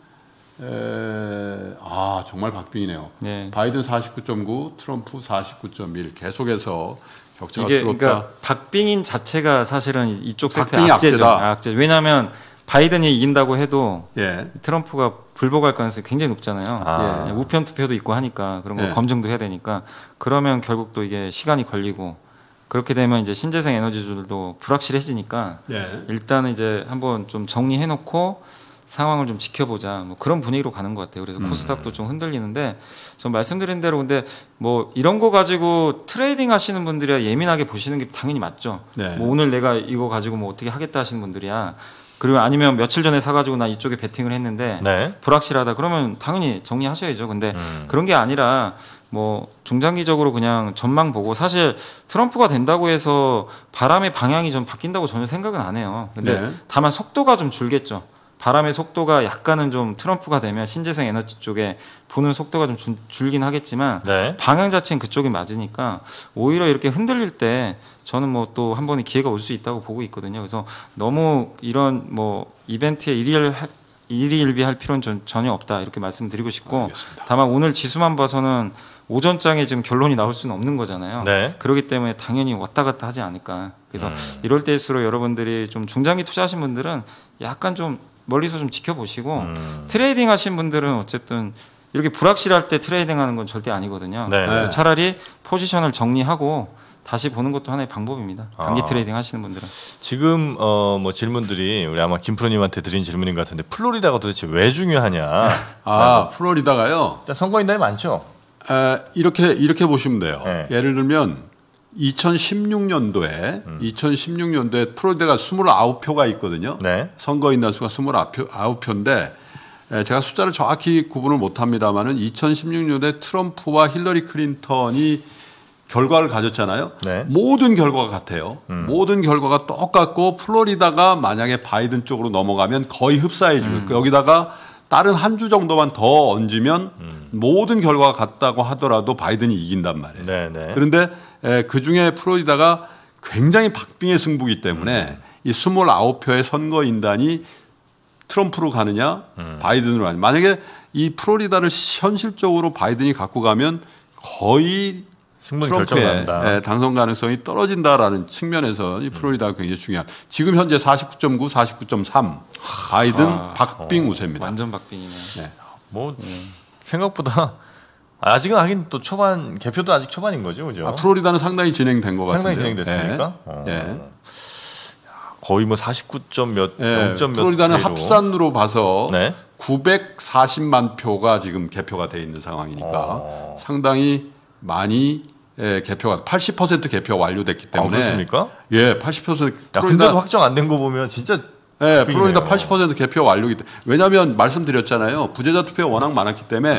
정말 박빙이네요. 네. 바이든 49.9, 트럼프 49.1 계속해서 격차가 이게 줄었다. 그러니까 박빙인 자체가 사실은 이쪽 섹터의 박빙이 악재죠. 악재다. 악재. 왜냐하면 바이든이 이긴다고 해도 예. 트럼프가 불복할 가능성이 굉장히 높잖아요. 아. 예, 우편 투표도 있고 하니까 그런 거 예. 검증도 해야 되니까 그러면 결국 또 이게 시간이 걸리고 그렇게 되면 이제 신재생 에너지주들도 불확실해지니까 예. 일단은 이제 한번 좀 정리해놓고 상황을 좀 지켜보자 뭐 그런 분위기로 가는 것 같아요. 그래서 코스닥도 좀 흔들리는데 전 말씀드린 대로 근데 뭐 이런 거 가지고 트레이딩 하시는 분들이야 예민하게 보시는 게 당연히 맞죠. 네. 뭐 오늘 내가 이거 가지고 뭐 어떻게 하겠다 하시는 분들이야. 그리고 아니면 며칠 전에 사가지고 나 이쪽에 베팅을 했는데 네. 불확실하다 그러면 당연히 정리하셔야죠. 근데 그런 게 아니라 뭐 중장기적으로 그냥 전망 보고 사실 트럼프가 된다고 해서 바람의 방향이 좀 바뀐다고 전혀 생각은 안 해요. 근데 네. 다만 속도가 좀 줄겠죠. 바람의 속도가 약간은 좀 트럼프가 되면 신재생 에너지 쪽에 부는 속도가 좀 줄긴 하겠지만 네. 방향 자체는 그쪽이 맞으니까 오히려 이렇게 흔들릴 때 저는 뭐 또 한 번의 기회가 올 수 있다고 보고 있거든요. 그래서 너무 이런 뭐 이벤트에 일희일비할 필요는 전혀 없다 이렇게 말씀드리고 싶고 알겠습니다. 다만 오늘 지수만 봐서는 오전장에 지금 결론이 나올 수는 없는 거잖아요. 네. 그렇기 때문에 당연히 왔다 갔다 하지 않을까. 그래서 이럴 때일수록 여러분들이 좀 중장기 투자하신 분들은 약간 좀 멀리서 좀 지켜보시고 트레이딩 하신 분들은 어쨌든 이렇게 불확실할 때 트레이딩 하는 건 절대 아니거든요. 네. 그래서 차라리 포지션을 정리하고 다시 보는 것도 하나의 방법입니다. 단기 트레이딩 하시는 분들은. 지금 뭐 질문들이 우리 아마 김프로님한테 드린 질문인 것 같은데 플로리다가 도대체 왜 중요하냐? 플로리다가요. 일단 선거인단이 많죠. 이렇게 보시면 돼요. 네. 예를 들면 2016년도에 플로리다가 29표가 있거든요. 네. 선거인단 수가 29표인데 제가 숫자를 정확히 구분을 못합니다만은 2016년에 트럼프와 힐러리 클린턴이 결과를 가졌잖아요. 네. 모든 결과가 같아요. 모든 결과가 똑같고 플로리다가 만약에 바이든 쪽으로 넘어가면 거의 흡사해지고 여기다가 다른 한 주 정도만 더 얹으면 모든 결과가 같다고 하더라도 바이든이 이긴단 말이에요. 네, 네. 그런데 그 중에 플로리다가 굉장히 박빙의 승부이기 때문에 이 29표의 선거인단이 트럼프로 가느냐 바이든으로 가느냐. 만약에 이 플로리다를 현실적으로 바이든이 갖고 가면 거의 승부는 트럼프의 결정난다. 당선 가능성이 떨어진다라는 측면에서 이 플로리다가 굉장히 중요한. 지금 현재 49.9, 49.3 바이든 박빙 우세입니다. 완전 박빙이네요. 네. 뭐 생각보다 아직은 하긴 또 초반 개표도 아직 초반인 거죠, 그죠? 플로리다는 상당히 진행된 것 같은데요. 상당히 진행됐습니까? 예. 거의 뭐 49점 몇, 0점 몇. 플로리다는 차이로. 합산으로 봐서 네. 940만 표가 지금 개표가 돼 있는 상황이니까 상당히 많이 개표가 80% 개표가 완료됐기 때문에. 그렇습니까? 예, 80%. 근데도 확정 안 된 거 보면 진짜. 네, 플로리다 80% 개표 완료기 때문에. 왜냐하면 말씀드렸잖아요. 부재자 투표가 워낙 많았기 때문에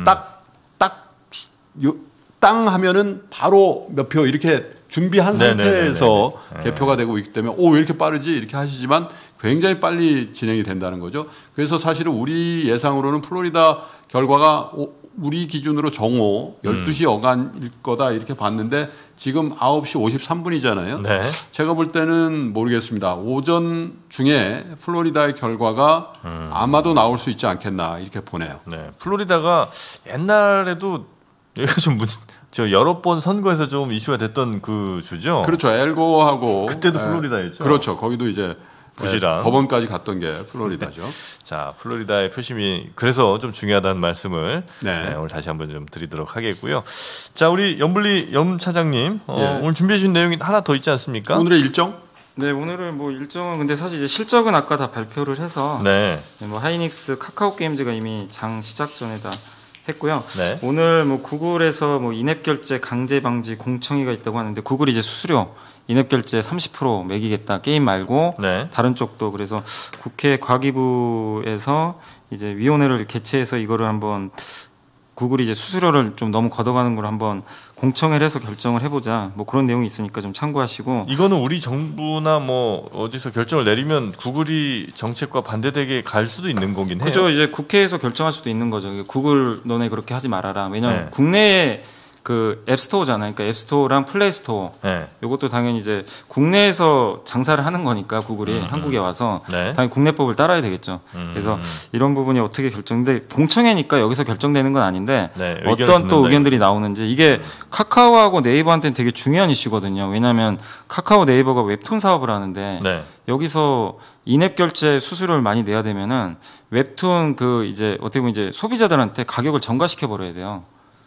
땅 하면은 바로 몇 표 이렇게 준비한 상태에서 개표가 되고 있기 때문에 왜 이렇게 빠르지 이렇게 하시지만 굉장히 빨리 진행이 된다는 거죠. 그래서 사실은 우리 예상으로는 플로리다 결과가 우리 기준으로 정오 12시 어간일 거다 이렇게 봤는데 지금 9시 53분이잖아요. 네. 제가 볼 때는 모르겠습니다. 오전 중에 플로리다의 결과가 아마도 나올 수 있지 않겠나 이렇게 보네요. 네. 플로리다가 옛날에도 여기가 좀 여러 번 선거에서 좀 이슈가 됐던 그 주죠. 그렇죠. 엘고하고 그때도 플로리다였죠. 그렇죠. 거기도 이제 부지런 법원까지 갔던 게 플로리다죠. 네. 자, 플로리다의 표심이 그래서 좀 중요하다는 말씀을 오늘 다시 한번 좀 드리도록 하겠고요. 자, 우리 염블리 염 차장님 오늘 준비해 주신 내용이 하나 더 있지 않습니까? 오늘의 일정? 네, 오늘은 뭐 일정은 근데 사실 이제 실적은 아까 다 발표를 해서 뭐 하이닉스, 카카오 게임즈가 이미 장 시작 전에 다 했고요. 네. 오늘 뭐 구글에서 뭐 인앱 결제 강제 방지 공청회가 있다고 하는데 구글이 이제 수수료 인앱 결제 30% 매기겠다 게임 말고 다른 쪽도 그래서 국회 과기부에서 이제 위원회를 개최해서 이거를 한번 구글이 이제 수수료를 좀 너무 걷어가는 걸 한번 공청회를 해서 결정을 해보자 뭐 그런 내용이 있으니까 좀 참고하시고 이거는 우리 정부나 뭐 어디서 결정을 내리면 구글이 정책과 반대되게 갈 수도 있는 거긴 해요. 그죠. 이제 국회에서 결정할 수도 있는 거죠. 구글 너네 그렇게 하지 말아라. 왜냐하면 국내에 그 앱스토어잖아요. 그러니까 앱스토어랑 플레이스토어. 이것도 당연히 이제 국내에서 장사를 하는 거니까 구글이 한국에 와서 당연히 국내법을 따라야 되겠죠. 그래서 이런 부분이 어떻게 결정돼? 공청회니까 여기서 결정되는 건 아닌데 어떤 또 의견들이 나오는지 이게 카카오하고 네이버한테는 되게 중요한 이슈거든요. 왜냐하면 카카오 네이버가 웹툰 사업을 하는데 여기서 인앱 결제 수수료를 많이 내야 되면은 웹툰 그 이제 어떻게 보면 이제 소비자들한테 가격을 전가시켜 버려야 돼요.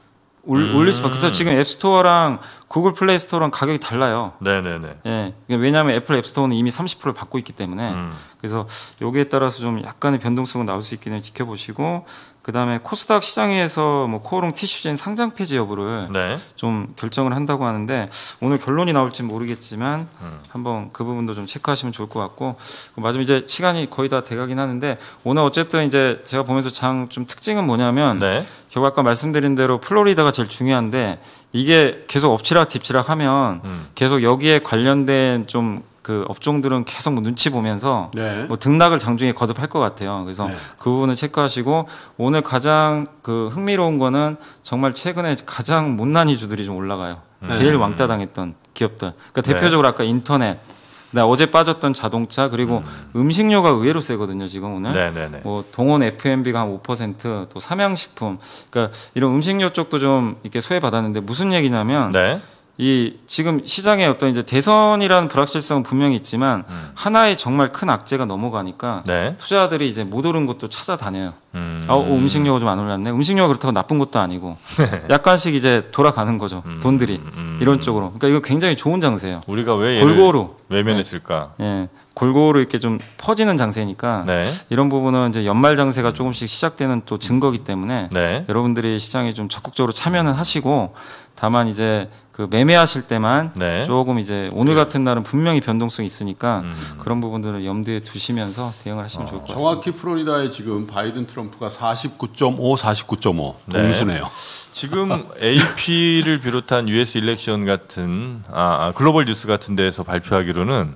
올릴 수밖에. 그래서 지금 앱스토어랑 구글 플레이 스토어랑 가격이 달라요. 네네네. 예. 왜냐하면 애플 앱스토어는 이미 30%를 받고 있기 때문에 그래서 여기에 따라서 좀 약간의 변동성은 나올 수 있기는 지켜보시고 그다음에 코스닥 시장에서 뭐 코오롱 티슈젠 상장 폐지 여부를 좀 결정을 한다고 하는데 오늘 결론이 나올지 모르겠지만 한번 그 부분도 좀 체크하시면 좋을 것 같고 마지막 이제 시간이 거의 다 돼가긴 하는데 오늘 어쨌든 이제 제가 보면서 장 좀 특징은 뭐냐면 결국 아까 말씀드린 대로 플로리다가 제일 중요한데 이게 계속 엎치락 뒤치락 하면 계속 여기에 관련된 좀 그 업종들은 계속 뭐 눈치 보면서 뭐 등락을 장중에 거듭할 것 같아요. 그래서 그 부분을 체크하시고 오늘 가장 그 흥미로운 거는 정말 최근에 가장 못난 이주들이 좀 올라가요. 제일 왕따 당했던 기업들. 그러니까 대표적으로 아까 인터넷, 어제 빠졌던 자동차 그리고 음식료가 의외로 세거든요 지금 오늘. 뭐 동원 F&B가 한 5%, 또 삼양식품. 그러니까 이런 음식료 쪽도 좀 이렇게 소외 받았는데 무슨 얘기냐면. 이 지금 시장에 어떤 이제 대선이라는 불확실성은 분명히 있지만 하나의 정말 큰 악재가 넘어가니까 투자자들이 이제 못 오른 것도 찾아다녀요. 음식료가 좀 안 올랐네. 음식료가 그렇다고 나쁜 것도 아니고 약간씩 이제 돌아가는 거죠. 돈들이 이런 쪽으로. 그러니까 이거 굉장히 좋은 장세예요. 우리가 왜 골고루 외면했을까? 골고루 이렇게 좀 퍼지는 장세니까 이런 부분은 이제 연말 장세가 조금씩 시작되는 또 증거기 때문에 여러분들이 시장에 좀 적극적으로 참여는 하시고 다만 이제 그 매매하실 때만 조금 이제 오늘 같은 날은 분명히 변동성이 있으니까 그런 부분들을 염두에 두시면서 대응을 하시면 좋을 것 같습니다. 정확히 플로리다에 지금 바이든 트럼프가 49.5, 49.5 동수네요. 지금 AP를 비롯한 US 일렉션 같은 글로벌 뉴스 같은 데에서 발표하기로는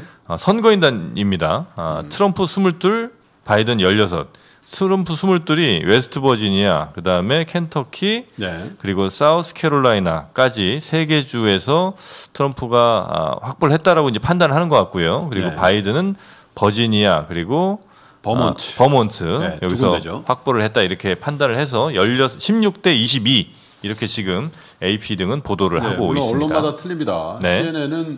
선거인단입니다. 트럼프 22, 바이든 16. 트럼프 22이 웨스트 버지니아, 그 다음에 켄터키, 그리고 사우스캐롤라이나까지 3개 주에서 트럼프가 확보를 했다라고 이제 판단을 하는 것 같고요. 그리고 바이든은 버지니아 그리고 버몬트 여기서 확보를 했다 이렇게 판단을 해서 16대 22 이렇게 지금 AP 등은 보도를 하고 물론 있습니다. 언론마다 틀립니다. CNN은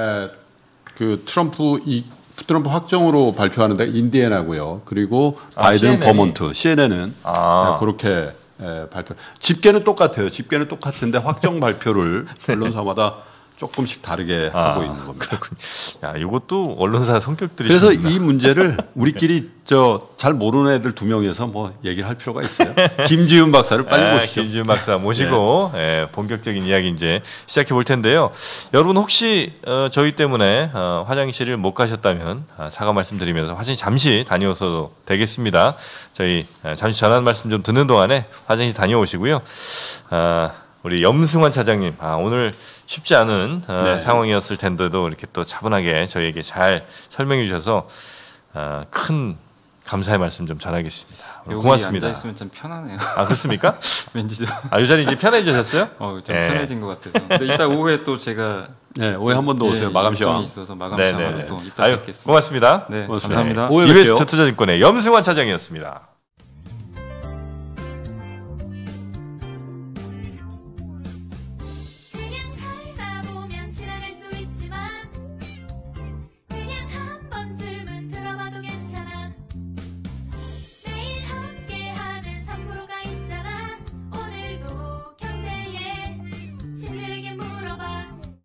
그 트럼프 확정으로 발표하는데 인디애나고요. 그리고 바이든 버몬트. CNN은 그렇게 발표. 집계는 똑같아요. 집계는 똑같은데 확정 발표를 언론사마다 조금씩 다르게 하고 있는 겁니다. 그렇군요. 야, 이것도 언론사 성격들이. 그래서 이 문제를 우리끼리 잘 모르는 애들 2명에서 뭐 얘기를 할 필요가 있어요. 김지훈 박사를 빨리 모시죠. 김지훈 박사 모시고 본격적인 이야기 이제 시작해 볼 텐데요. 여러분 혹시 저희 때문에 화장실을 못 가셨다면 사과 말씀드리면서 화장실 잠시 다녀오셔도 되겠습니다. 저희 잠시 전화 말씀 좀 듣는 동안에 화장실 다녀오시고요. 우리 염승환 차장님, 오늘 쉽지 않은 상황이었을 텐데도 이렇게 또 차분하게 저희에게 잘 설명해 주셔서 큰 감사의 말씀 좀 전하겠습니다. 고맙습니다. 앉아 있으면 참 편하네요. 그렇습니까? 왠지 좀. 이 자리 이제 편해지셨어요? 좀 편해진 것 같아서. 근데 이따 오후에 또 제가 오후에 한 번 더 오세요. 마감 시간 있어서 마감 시간으로 또 이따 뵙겠습니다. 고맙습니다. 네, 고맙습니다. 감사합니다. 이베스트 투자증권의 염승환 차장이었습니다.